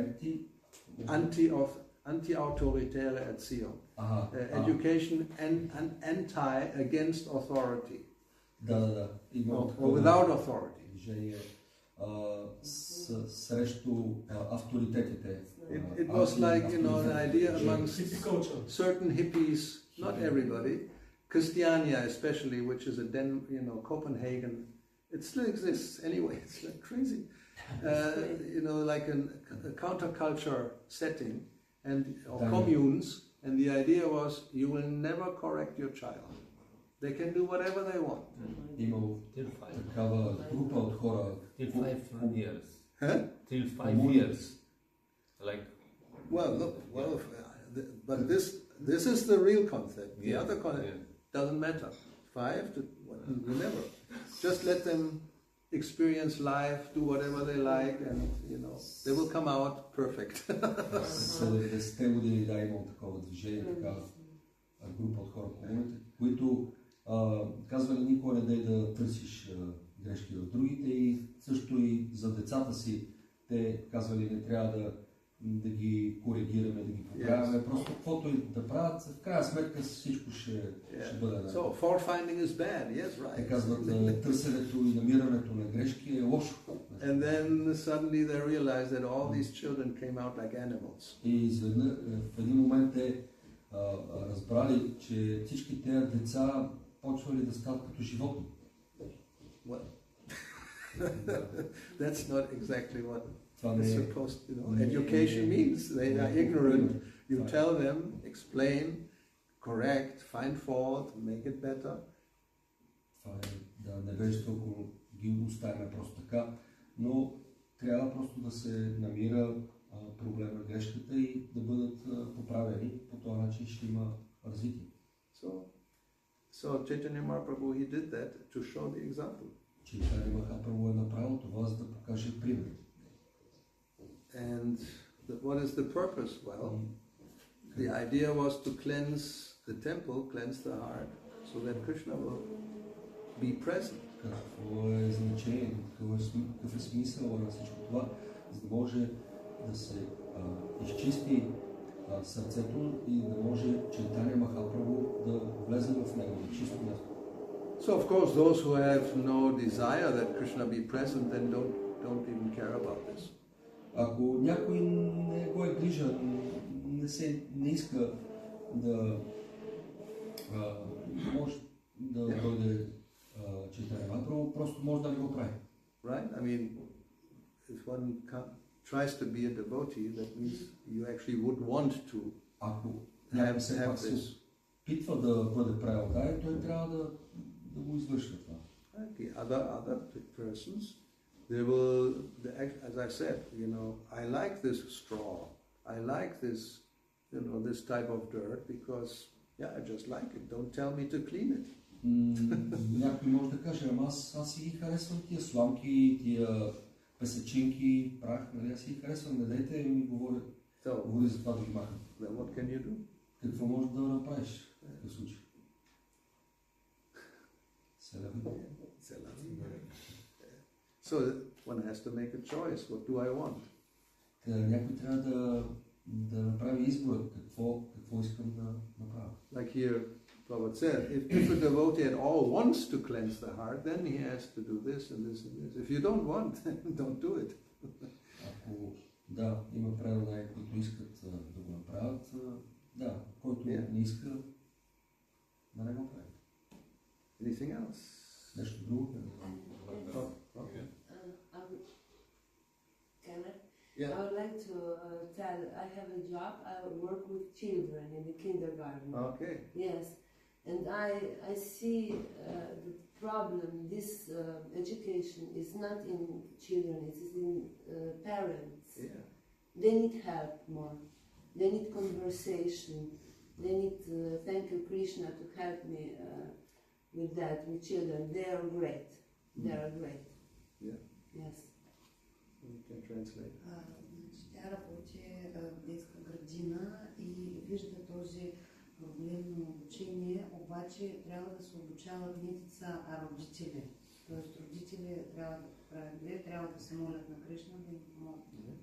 Anti-autoritäre Erziehung. Education and against authority. Да. Or without authority. Движение срещу авторитетите. It was like, an idea amongst certain hippies, not everybody. Christiania especially, which is Copenhagen, it still exists anyway, it's like crazy. Like a counterculture setting or communes, and the idea was you will never correct your child. They can do whatever they want. Имало такава група от хора. Till 5 years. Huh? Till 5 years. Like. But this is the real concept. The other concept doesn't matter. 5 to whatever. Just let them experience life, do whatever they like, and they will come out perfect. 70-те години имало такова движение, такава група от хора, които казвали никога не дай да търсиш грешки в другите и също и за децата си те казвали не трябва да ги коригираме, да ги поправяме, просто каквото и да правят, в крайна сметка всичко ще бъде наред. So, fault finding is bad, yes, right. Те казват, търсенето и намирането на грешки е лошо. And then suddenly they realized that all these children came out like animals. И в един момент те разбрали, че всички тези деца почвали да стават като животни. What? That's not exactly what Това it's supposed to. Education means they are ignorant. You tell them, explain, correct, find fault, make it better. Това е да невежество, ако ги оставяме просто така, но трябва просто да се намира проблема, грешката и да бъдат поправени. По този начин ще има развитие. So Chaitanya Mahaprabhu, he did that to show the example. Chaitanya Mahaprabhu е направил това, за да покаже пример. And what is the purpose? Well, the idea was to cleanse the temple, cleanse the heart, so that Krishna will be present. Какво е значението, какъв е смисъл на всичко това, за да може да се изчисти сърцето и да може Чайтания Махапрабху да влезе в него на чисто място. So of course those who have no desire that Krishna be present then don't even care about this. Ако някой не го е грижа, не иска да може да дойде Чайтанья Махапрабху, просто може да не го прави. Right? I mean, if one tries to be a devotee, that means you actually would want to Ако някой все пак се опитва да бъде преодай, той трябва да го извършва това. The other persons, they will, as I said, I like this straw, I like this, this type of dirt because, I just like it. Don't tell me to clean it. Някой може да каже, аз си ги харесвам тия сламки, тия песечинки, прах, нали, аз си ги харесвам, не дайте ми говори за това да ги махам. Then what can you do? Какво можеш да направиш в такъв случай? So one has to make a choice. What do I want? Някой трябва да направи избор какво искам да направя. Like here, Prabhupada said, if a devotee at all wants to cleanse the heart, then he has to do this and this and this. If you don't want, then don't do it. Ако има преданни, които искат да го направят, който не иска, да не го прави. Anything else? Нещо друго? I would like to tell, I have a job, I work with children in the kindergarten. Okay. Yes, and I see the problem, this education is not in children, it is in parents. Yeah. They need help more, they need conversation, they need, thank you Krishna to help me with that, with children. They are great, they are great. Yeah. Yes. You can translate. Тя работи в детска градина и вижда този проблем на обучение, обаче трябва да се обучават не деца, а родители. Тоест родители трябва да правят две, трябва да се молят на Кришна да им помогнат.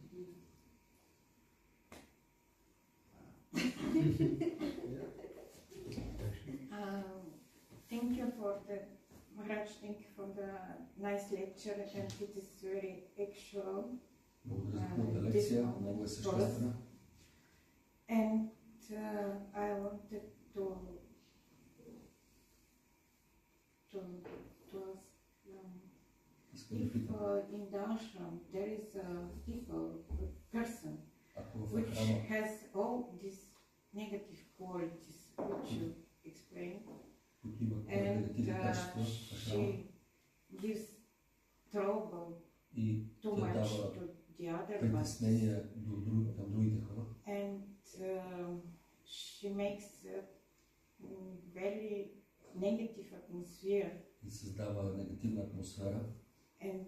Thank you for the Maharaj, thank you for the nice lecture, and it is very actual. Благодаря за хубавата лекция, много е съществена. And I wanted to ask, if in the ashram there is a person which has all these negative qualities which you explained, and she gives trouble too much to the other ones, and she makes a very negative atmosphere, and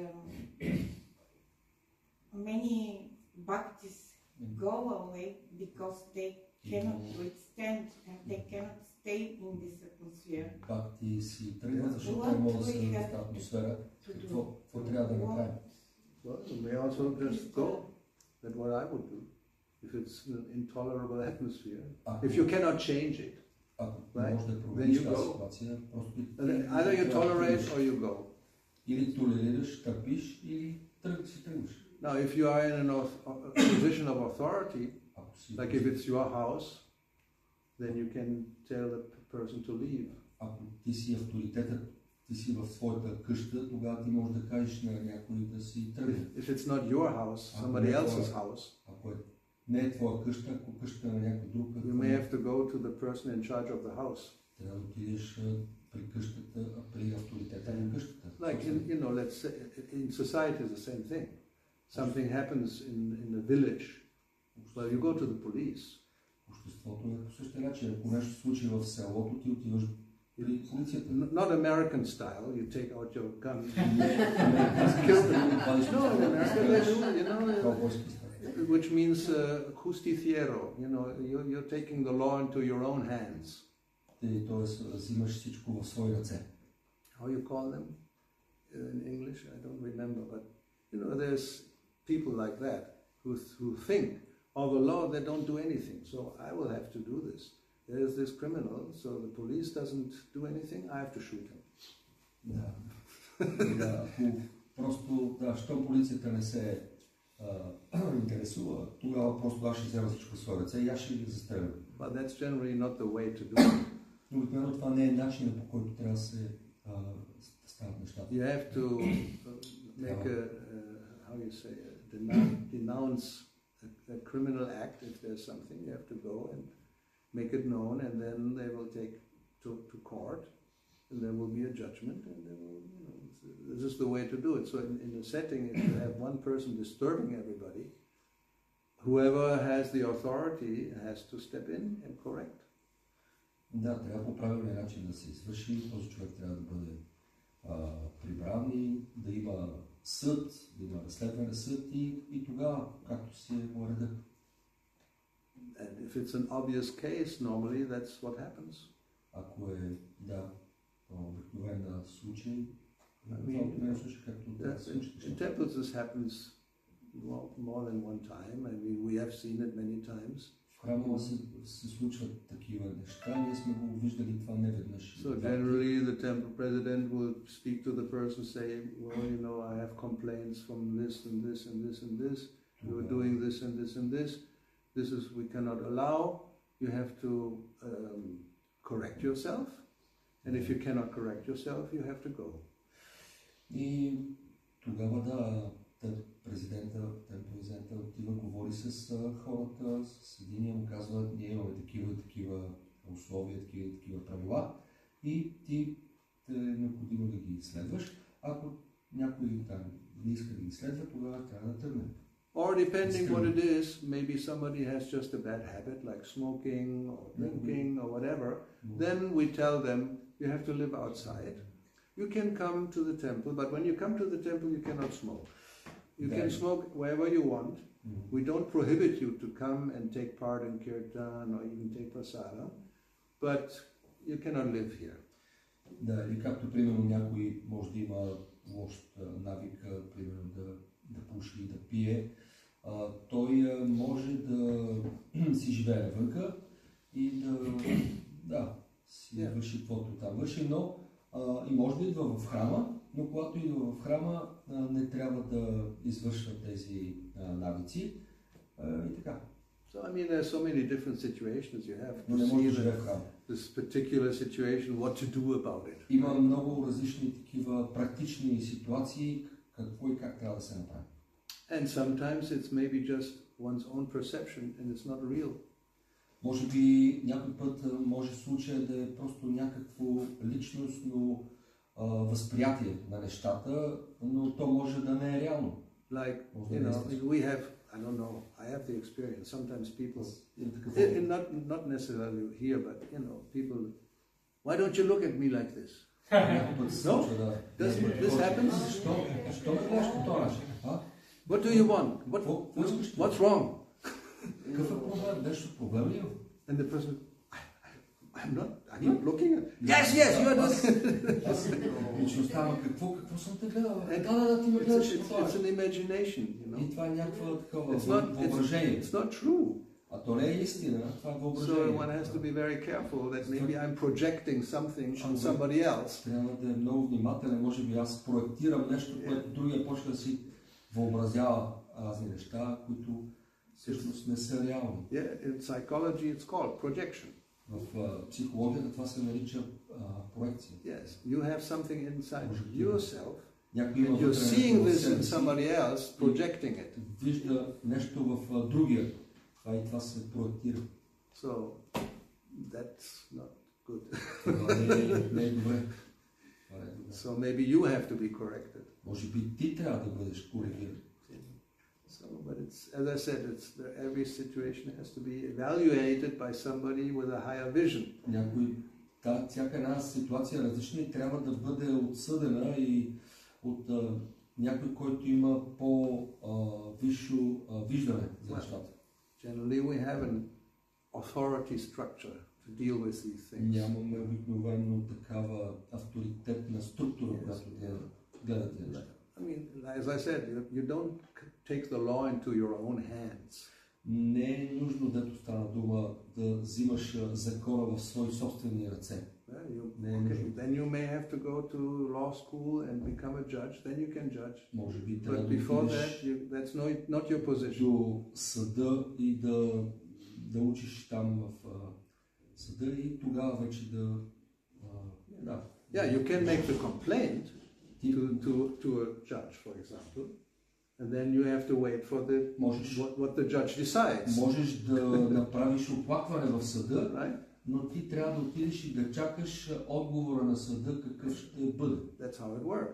many bhaktis go away because they cannot withstand and they cannot stay in this atmosphere. Бхакти си тръгват, защото те могат да са в тази атмосфера. Какво трябва да направим? Well, you may also just go. That's what I would do. If it's an intolerable atmosphere. If you cannot change it. Right? Then you go. Either you tolerate or you go. Или толерираш, търпиш, или си тръгваш. Now, if you are in a position of authority, like if it's your house, then you can tell the person to leave. Ако ти си авторитетът, ти си в своята къща, тогава ти можеш да кажеш на някой да си тръгне. If it's not your house, somebody else's house, ако не е твоя къща, ако къща на някой друг, you may have to go to the person in charge of the house. Трябва да отидеш при къщата, при авторитета на къщата. Like let's say in society is the same thing. Something happens in a village, well, you go to the police. Обществото е по същия начин. Ако нещо се случи в селото, ти отиваш при полицията. Not American style, you take out your gun and kill them. No, in America they do, which means justiciero, you're taking the law into your own hands. Тоест, взимаш всичко в свои ръце. How you call them in English? I don't remember, but there's people like that who think, the law, they don't do anything, so I will have to do this. there's this criminal, so the police doesn't do anything, I have to shoot him. Да. Да, ако просто, да, щом полицията не се интересува, тогава просто аз ще взема всичко в своя ръце и аз ще ги застрелям. But that's generally not the way to do it. Но обикновено това не е начинът, по който трябва да се стават нещата. You have to make how you say, denounce a criminal act if there's something. You have to go and make it known, and then they will take to court, and there will be a judgment, and they will, this is the way to do it. So in a setting, if you have one person disturbing everybody, whoever has the authority has to step in and correct. Да, трябва по правилния начин да се извърши. Този човек трябва да бъде прибран и да има съд, да има разследване съд и тогава, както си е по реда. And if it's an obvious case, normally that's what happens. Ако е, да, обикновен случай, in temples this happens more than one time. I mean, we have seen it many times. В храма се случват такива неща, ние сме го виждали това неведнъж. So generally the temple president will speak to the person, say, well, you know, I have complaints from this and this and this and this. You are doing this and this and this. This is, we cannot allow. You have to correct yourself. And if you cannot correct yourself, you have to go. И тогава да, президента отива, говори с хората, с единия му казва, ние имаме такива условия, такива правила и ти е необходимо да ги следваш. Ако някой там не иска да ги следва, тогава трябва да тръгне. Or depending what it is, maybe somebody has just a bad habit like smoking or drinking or whatever, then we tell them you have to live outside. You can come to the temple, but when you come to the temple you cannot smoke. You can smoke wherever you want. We don't prohibit you to come and take part in kirtan or even take prasada, but you cannot live here. Да, и както примерно някой може да има лош навик, примерно да пуши и да пие, той може да си живее навънка и да си върши каквото там върши, но и може да идва в храма, но когато идва в храма не трябва да извършва тези навици и така. So I mean, there are so many different situations. You have Но to не може да see живее в храма. this particular situation, what to do about it. Има много различни такива практични ситуации, какво и как трябва да се направи. And sometimes it's maybe just one's own perception and it's not real. Може би някой път може случая да е просто някакво личностно възприятие на нещата, но то може да не е реално. Like, you know, we have, I don't know, I have the experience. Sometimes people, not necessarily here, but you know, people, why don't you look at me like this? No? Doesn't this happen? What do you want? What's wrong? And the person, I'm not looking at. Yes, you are not. It's an imagination, you know. It's not true. So one has to be very careful that maybe I'm projecting something on somebody else. Трябва да е много внимателен, може би аз проектирам нещо, което другия почва да си въобразява разни неща, които всъщност не са реални. Yeah, in psychology it's called projection. В психологията това се нарича проекция. Yes, you have something inside yourself, and Някой you're seeing this in somebody else, projecting it. Вижда нещо в другия, и това се проектира. So that's not good. Не е добре. So maybe you have to be corrected. Може би ти трябва да бъдеш коригиран. So, but it's, as I said, every situation has to be evaluated by somebody with a higher vision. Всяка една ситуация различна и трябва да бъде отсъдена и от някой, който има по-висше виждане за нещата. Generally we have an authority structure to deal with these things. Нямаме обикновено такава авторитетна структура, която да гледа тези неща. I mean, as I said, you don't take the law into your own hands. Не е нужно, дето стана дума, да взимаш закона в свои собствени ръце. Then you may have to go to law school and become a judge. Then you can judge. Може би трябва But да before отидеш that, that's not your position. до съда и да учиш там в съда и тогава вече да... Yeah, you can make the complaint to a judge, for example, and then you have to wait for what the judge decides. Можеш да направиш оплакване в съда, Right? но ти трябва да отидеш и да чакаш отговора на съда какъв ще бъде. That's how it works.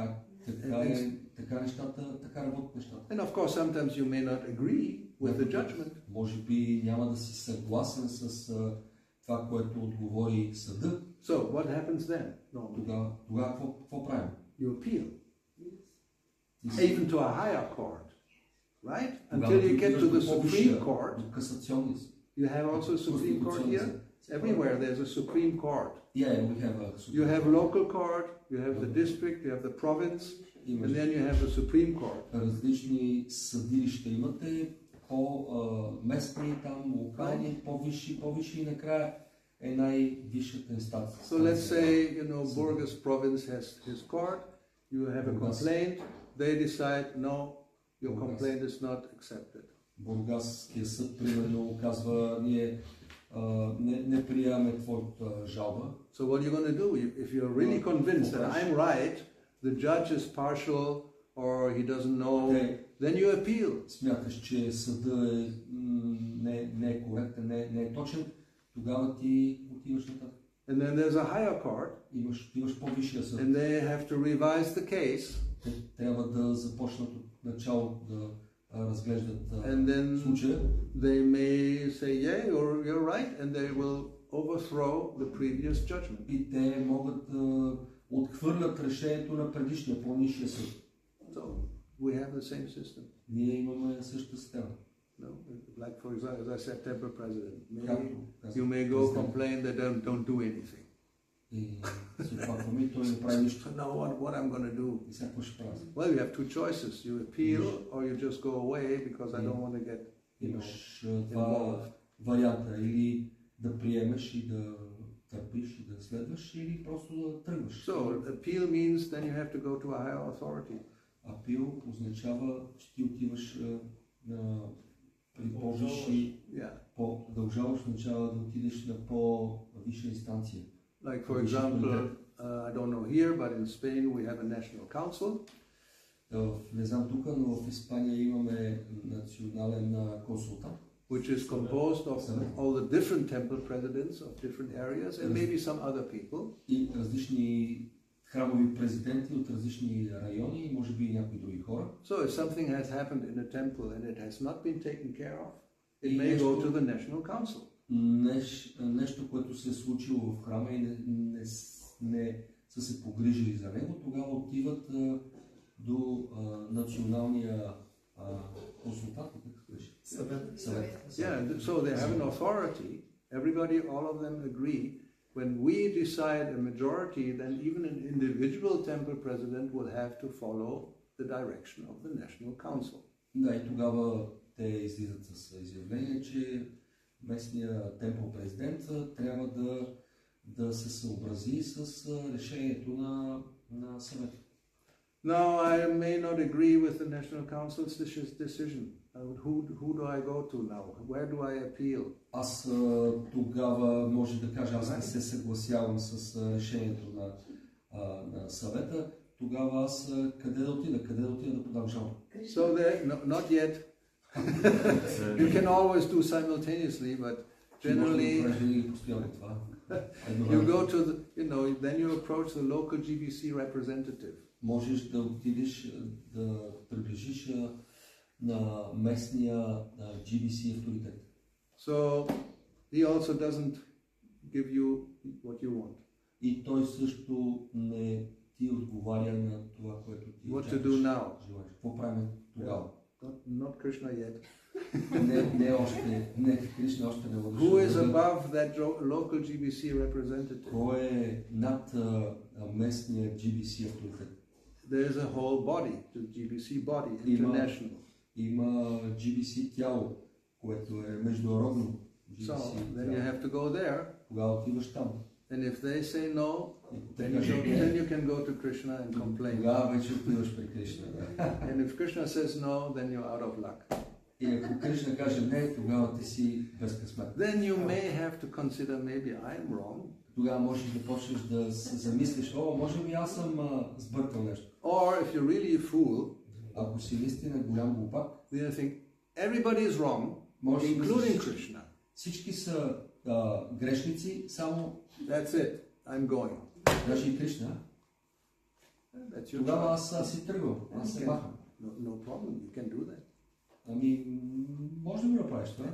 Така нещата, така работят нещата. And of course, sometimes you may not agree with the judgment. Може би няма да си съгласен с това, което отговори съда. So what happens then? Тогава какво правим? You appeal, even to a higher court, right? Until you get to the Supreme Court. You have also a Supreme Court here. Everywhere there's a Supreme Court. Yeah, we have a Supreme You have local court, you have the district, you have the province, and then you have the Supreme Court. Различни съдилища имате, по-местни, там, локални, по-висши и накрая е най-висшата инстанция. So let's say, Burgas province has his court, you have a complaint, they decide, no, your complaint is not accepted. Бургаския съд, примерно, казва, ние не приемаме твоята жалба. So what are you going to do? If you're really convinced that I'm right, the judge is partial or he doesn't know, then you appeal. Смяташ, че съда не е коректен, не е точен, тогава ти отиваш нататък. And then there's a higher court. Имаш по-висшия съд. And they have to revise the case. Те трябва да започнат от начало да разглеждат случая. They may say, yeah, you're right, and they will overthrow the previous judgment. И те могат да отхвърлят решението на предишния, по-нисшия съд. So we have the same system. Ние имаме същата система. No, like for example, as I said, temple president. You may go complain that they don't do anything. Now what I'm going to do? Well, you have two choices. You appeal or you just go away because I don't want to get involved. Варианта или да приемеш и да търпиш и да следваш или просто да тръгваш. So appeal means then you have to go to a higher authority. Апил означава, че ти отиваш на при по-висши, по-дължаваш, означава да отидеш на по-висша инстанция. Like for example, I don't know here, but in Spain we have a national council. Не знам тук, но в Испания имаме национален консултант. Which is composed of all the different temple presidents of different areas and maybe some other people. И различни храмови президенти от различни райони и може би и някои други хора. So if something has happened in a temple and it has not been taken care of, it may go to the national council. Нещо, което се е случило в храма и не са се погрижили за него, тогава отиват до националния консултант. Yeah, so they have an authority. Everybody, all of them agree. When we decide a majority, then even an individual temple president will have to follow the direction of the national council. Да, и тогава те излизат с изявление, че местният темпъл президент трябва да се съобрази с решението на съвета. Now I may not agree with the National Council's decision. Who do I go to now? Where do I appeal? Аз тогава може да кажа, аз не се съгласявам с решението на съвета. Тогава аз къде да отида да подам жалба? So not yet. You can always do simultaneously, but generally you go to the, then you approach the local GBC representative. Можеш да отидеш да приближиш на местния GBC авторитет. So he also doesn't give you what you want. И той също не ти отговаря на това, което ти What to do now? Какво правим тогава? Not Krishna yet. Кришна още не го Who is above that local GBC representative? Кой е над местния GBC авторитет? There is a whole body, the GBC body, international. Има GBC тяло, което е международно. So then you have to go there. Тогава отиваш там. And if they say no, then you can go to Krishna and complain. Тогава вече отиваш при Кришна. And if Krishna says no, then you're out of luck. И ако Кришна каже не, тогава ти си без късмет. Then you may have to consider maybe I'm wrong. Тогава можеш да почнеш да се замислиш, може би аз съм сбъркал нещо. Or if you're really a fool, ако си наистина голям глупак, then you think everybody is wrong, можеш да including мислиш, Krishna. всички са грешници, само That's it. I'm going. даже и Кришна. That's your Тогава choice. аз си тръгвам, аз се махам. No problem. You can do that. Ами, може да го направиш това.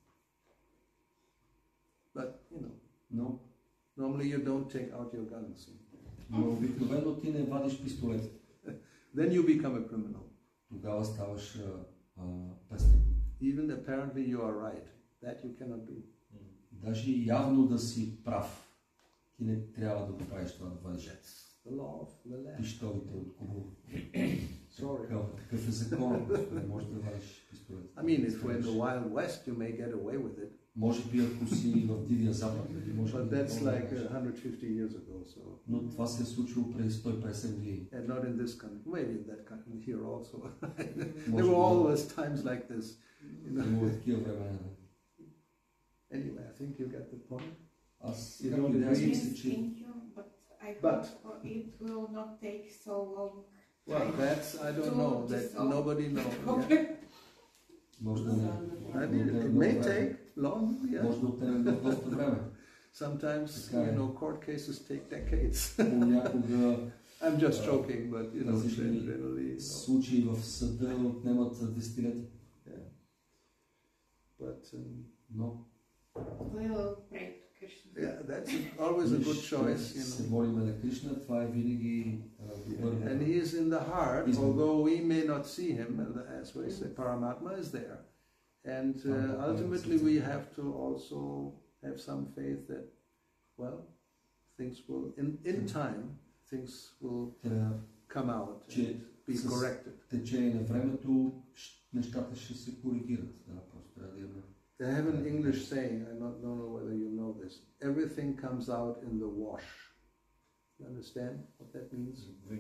But, you know, Но normally you don't take out your guns. обикновено ти не вадиш пистолет. Then you become a criminal. Тогава ставаш престъпник. Even apparently you are right. That you cannot do. Даже явно да си прав. Ти не трябва да го правиш това, да вадиш The law of the land. пистолите от Кубу. Sorry. Такъв е закон, не можеш да вадиш пистолет. I mean, if we're in the Wild West, you may get away with it. Може би ако си в Дивия Запад, But that's like 150 years ago, so. Но това се е случило преди 150 години. And not in this country, maybe in that country here also. There were always times like this. Имало такива времена. Anyway, I think you get the point. Аз You както don't и да, аз agree? мисля, че Thank you, but I But- hope it will not take so long. Well, that's, I don't know, that nobody knows. Yeah. може да не. I mean, it may take long, yeah. Може да отнеме доста време. Sometimes, Okay. you know, court cases take decades. Понякога I'm just joking, but, you know, различни generally, you know. случаи в съда отнемат десетилетия. Yeah. But, Но We will pray to Krishna. yeah, that's always a good choice, you се know. молиме на Кришна, това е винаги добър And вариант. he is in the heart, He's- although we may not see him, as we say, Paramatma is there. And ultimately we have to also have some faith that, well, things will, in time, things will Трябва come out and че be с corrected. течение на времето нещата ще се коригират. Да, просто трябва да имаме. They have an English saying, I don't know whether you know this, everything comes out in the wash. You understand what that means?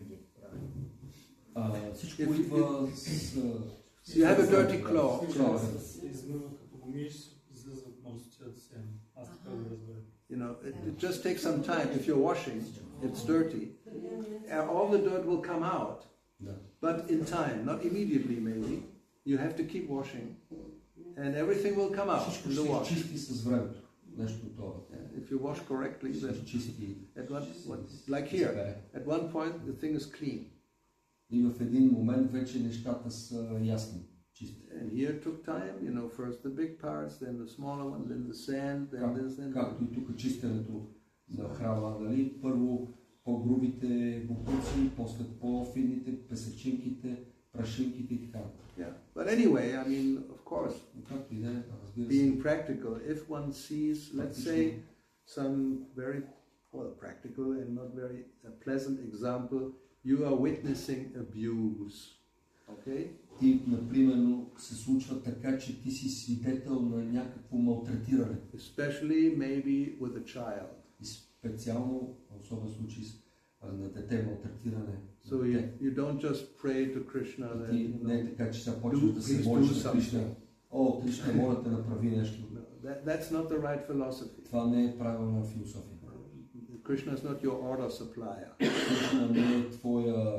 Всичко If- идва с... You have a dirty claw. Измива, като го миеш, излизат мърсотията се. Аз така го разбирам. You know, it just takes some time. If you're washing, it's dirty. All the dirt will come out, Да. but in time, not immediately maybe. You have to keep washing, and everything will come out Всичко in ще the се wash. изчисти с времето. Нещо това. Yeah, If you wash correctly, Ще then се изчисти. like here, at one point the thing is clean, И в един момент вече нещата са ясни, чисти. and here took time. You know, first the big parts, then the smaller one, then the sand, then this, then that. Както и тук чистенето на храма, нали? Първо по-грубите букуци, после по-фините, песечинките, прашинките и така. Yeah, but anyway, I mean, of course, Но както и да е, разбира се. being practical, if one sees, let's say, some very practical and not very pleasant example, you are witnessing abuse, okay? Ти, например, се случва така, че ти си свидетел на някакво малтретиране. Especially maybe with a child. И специално, в особен случай на дете малтретиране. So you don't just pray to Krishna that, Ти you не е know, така, че сега почваш да се please молиш do на Кришна. something. О, Кришна, моля те, направи нещо. no, that's not the right philosophy. Това не е правилна философия. Krishna is not your order supplier. Кришна не е твоя...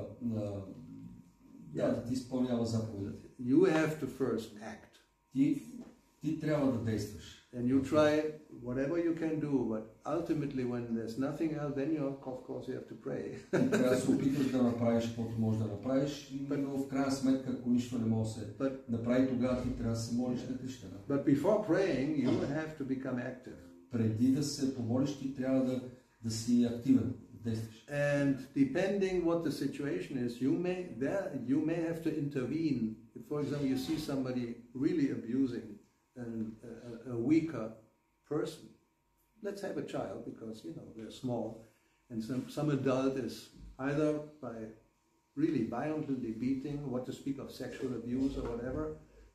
да ти изпълнява заповедите. You have to first act. Ти трябва да действаш. And you try whatever you can do, but ultimately when there's nothing else, then of course you have to pray. Ти трябва да се опиташ да направиш каквото можеш да направиш, но в крайна сметка, ако нищо не може да се направи, тогава ти трябва да се молиш на Кришна. But before praying, you have to become active. Преди да се помолиш, ти трябва да си активен, да действаш. And depending what the situation is, you may have to intervene. If, for example, you see somebody really abusing a weaker person. Let's have a child because they're small, and some adult is either by really violently beating, what to speak of sexual abuse or whatever,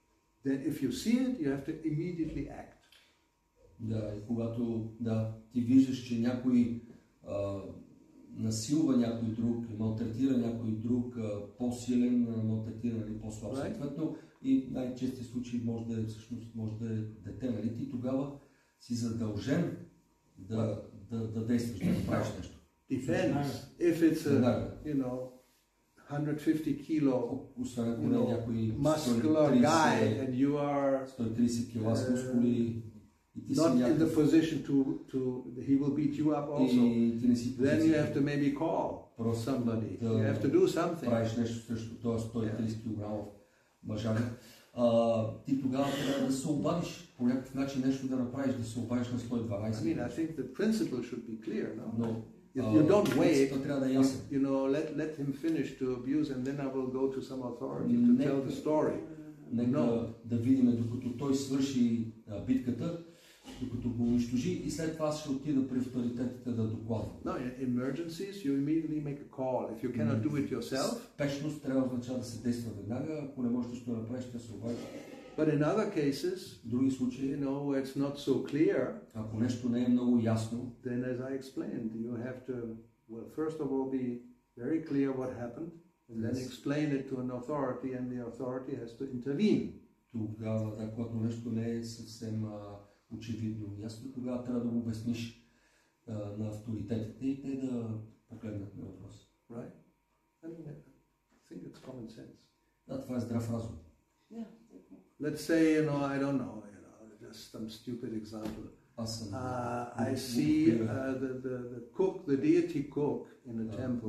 then if you see it, you have to immediately act. Да, и когато ти виждаш, че някой насилва някой друг, малтретира някой друг, по-силен малтретира или по-слаб, Right. съответно, и най-чести случаи може да е дете, нали? Ти тогава си задължен да действаш, да направиш нещо. Depends. If it's a, 150 kilo, Освен ако не е някой muscular guy and you are 130 кила с мускули и ти си not in the някакъв position he will beat you up also, и ти не си then you have to maybe call просто somebody. да You have to do something. правиш нещо срещу този 130 кг мъжанин. Ти тогава трябва да се обадиш по някакъв начин нещо да направиш, да се обадиш на 112. I mean, I think the principle should be clear, no? Но You don't wait, принципът трябва да е ясен. let him finish to abuse and then I will go to some authority to tell the story. Нека да видим докато той свърши битката, докато го унищожи и след това ще отида при авторитетите да докладва. No, in emergencies you immediately make a call. If you cannot do it yourself. Спешност трябва означава да се действа веднага, ако не можеш да го направиш, ще се обадиш. But in other cases, В други случаи, where it's not so clear, ако нещо не е много ясно, then as I explained, you have to, first of all be very clear what happened, and then explain it to an authority, and the authority has to intervene. тогава, когато нещо не е съвсем очевидно ясно, тогава трябва да го обясниш на авторитетите и те да погледнат на въпроса. Right? I think it's common sense. Да, това е здрав разум. Let's say, I don't know, just some stupid example. I see the cook, the deity cook in the temple,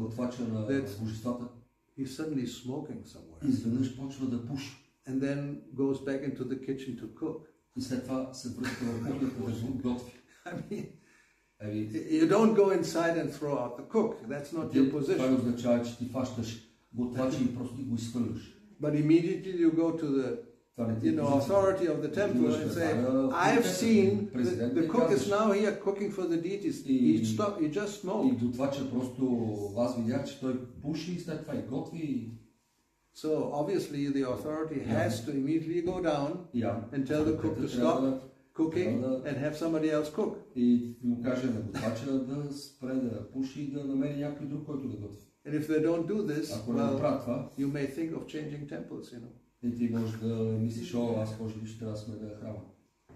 he's suddenly smoking somewhere. Изведнъж почва да пуши. And then goes back into the kitchen to cook. И след това се връща в кухнята да готви. I mean, you don't go inside and throw out the cook. That's not your position. Това означава, че ти фащаш готвача и просто го изхвърляш. But immediately you go to the authority of the temple and say, I've seen the cook is now here cooking for the deities. He just smoked. И готвача просто аз видях, че той пуши и след това и готви. So obviously the authority has to immediately go down and tell the cook to stop cooking and have somebody else cook. И му каже на готвача да спре да пуши и да намери някой друг, който да готви. And if they don't do this, well, you may think of changing temples, И ти можеш да мислиш, аз може би ще трябва да сме да храма.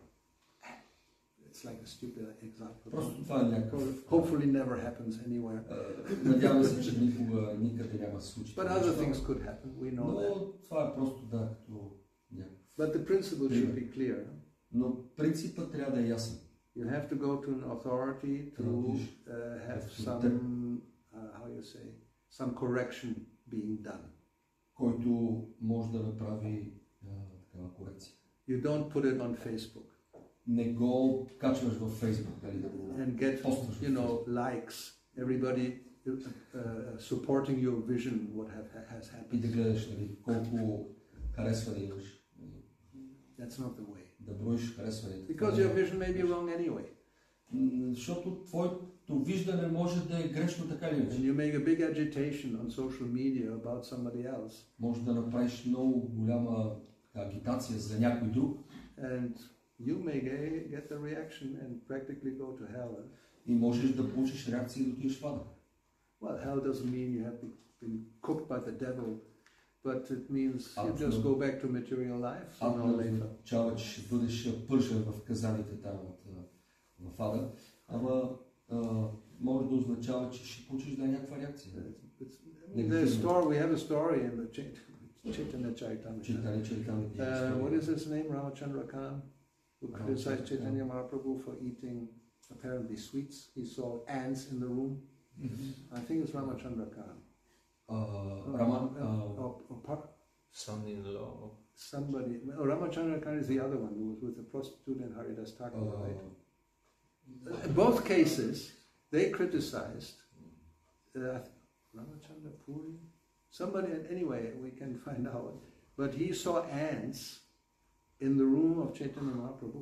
It's like a stupid example. Просто това е някакъв. Hopefully never happens anywhere. Надявам се, че никъде няма да се случи. But other things could happen. We know that. Но това е просто като някакъв. But the principle should be clear. Но принципът трябва да е ясен. You have to go to an authority to have some, some correction being done. Който може да направи такава корекция. You don't put it on Facebook. Не го качваш във Facebook, дали да го and get, likes, everybody supporting your vision, what has happened. И да гледаш, колко харесване имаш. That's not the way. Да броиш харесването. Because your vision may be wrong anyway. Защото твоето виждане може да е грешно така или иначе. And you make a big agitation on social media about somebody else. Може да направиш много голяма агитация за някой друг. And you may get the reaction and practically go to hell. И можеш да получиш реакция и да отидеш в ада. Well, hell doesn't mean you have been cooked by the devil, but it means you just go back to material life sooner or later. Означава, че ще бъдеш пържен в казаните там в ада, ама може да означава, че ще получиш да някаква реакция. We have a story in the Chaitanya Charitamrita. What is his name? Ramachandra Khan, who criticized Chaitanya Mahaprabhu for eating apparently sweets. He saw ants in the room. I think it's Ramachandra Khan. Son-in-law. Somebody. Ramachandra Khan is the other one who was with the prostitute in Haridas Thakur, right? In both cases, they criticized Ramachandra Puri. Somebody, anyway, we can find out. But he saw ants in the room of Chaitanya Mahaprabhu.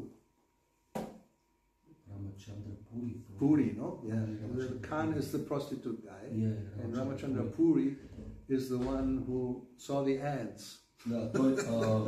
Ramachandra Puri. Puri, no? Yeah. The Khan is the prostitute guy. And Ramachandra Puri is the one who saw the ants. Да, той,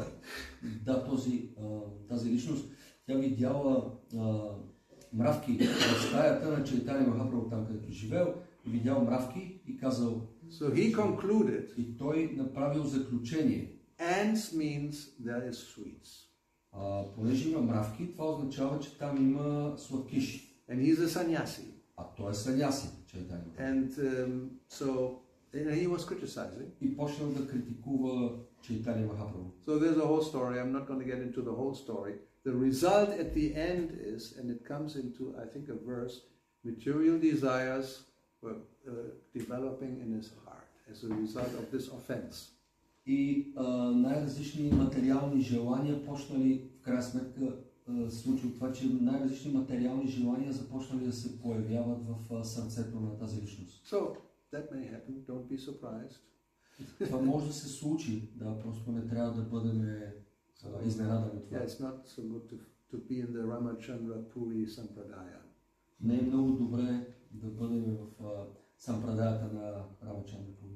тази личност, тя видяла мравки в стаята на Чайтания Махапрабху, там където живеел, видял мравки и казал. So he concluded. И той направил заключение. Ants means there is sweets. Понеже има мравки, това означава, че там има сладкиши. And he's a sannyasi. А той е саняси, Чайтания. And so he was criticizing. И почнал да критикува Чайтания Махапрабху. So there's a whole story. I'm not going to get into the whole story. The result at the end is, and it comes into, I think, a verse, material desires were developing in his heart as a result of this offense. И най-различни материални желания почнали, в крайна сметка, случва това, че най-различни материални желания започнали да се появяват в сърцето на тази личност. So that may happen. Don't be surprised. Това може да се случи, да, просто не трябва да бъдем изненадани от това. Yeah, it's not so good to be in the Ramachandra Puri Sampradaya. Не е много добре да бъдем в сампрадаята на Рамачандра Пури.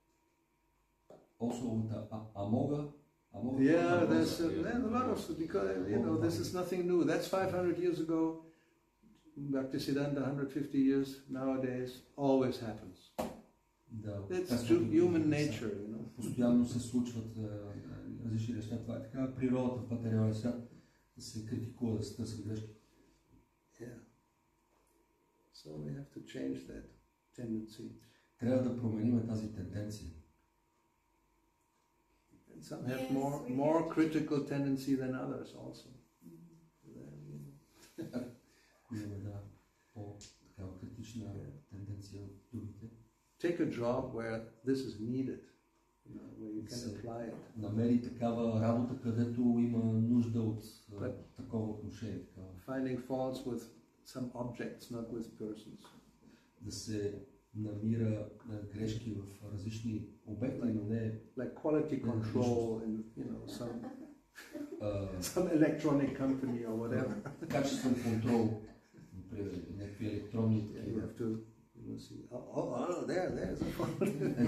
Also with Amoga. Yeah, there's a lot of, because this is nothing new. That's 500 years ago. Bhaktisiddhanta, 150 years nowadays, always happens. It's human nature, Постоянно се случват различни неща. Това е така природата в материалния свят, да се критикува, да се търсят грешки. Yeah. So we have to change that tendency. Трябва да променим тази тенденция. And some have more critical tendency than others also. Имаме по-такава критична тенденция от другите. Take a job where this is needed, where you can apply it. Намери такава работа, където има нужда от такова отношение. Finding faults with some objects, not with persons. Да се намира грешки в различни обекти, но не like quality control in some electronic company or whatever. Качествен контрол при някакви електронни. You have to see. Oh, there's a fault.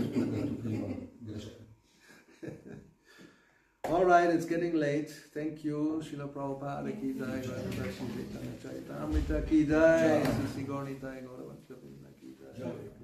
All right, it's getting late. Thank you, Srila Prabhupada ki jai, Chaitanya Charitamrita ki jai, Sisi Gaurnita Gauravancha ki jai.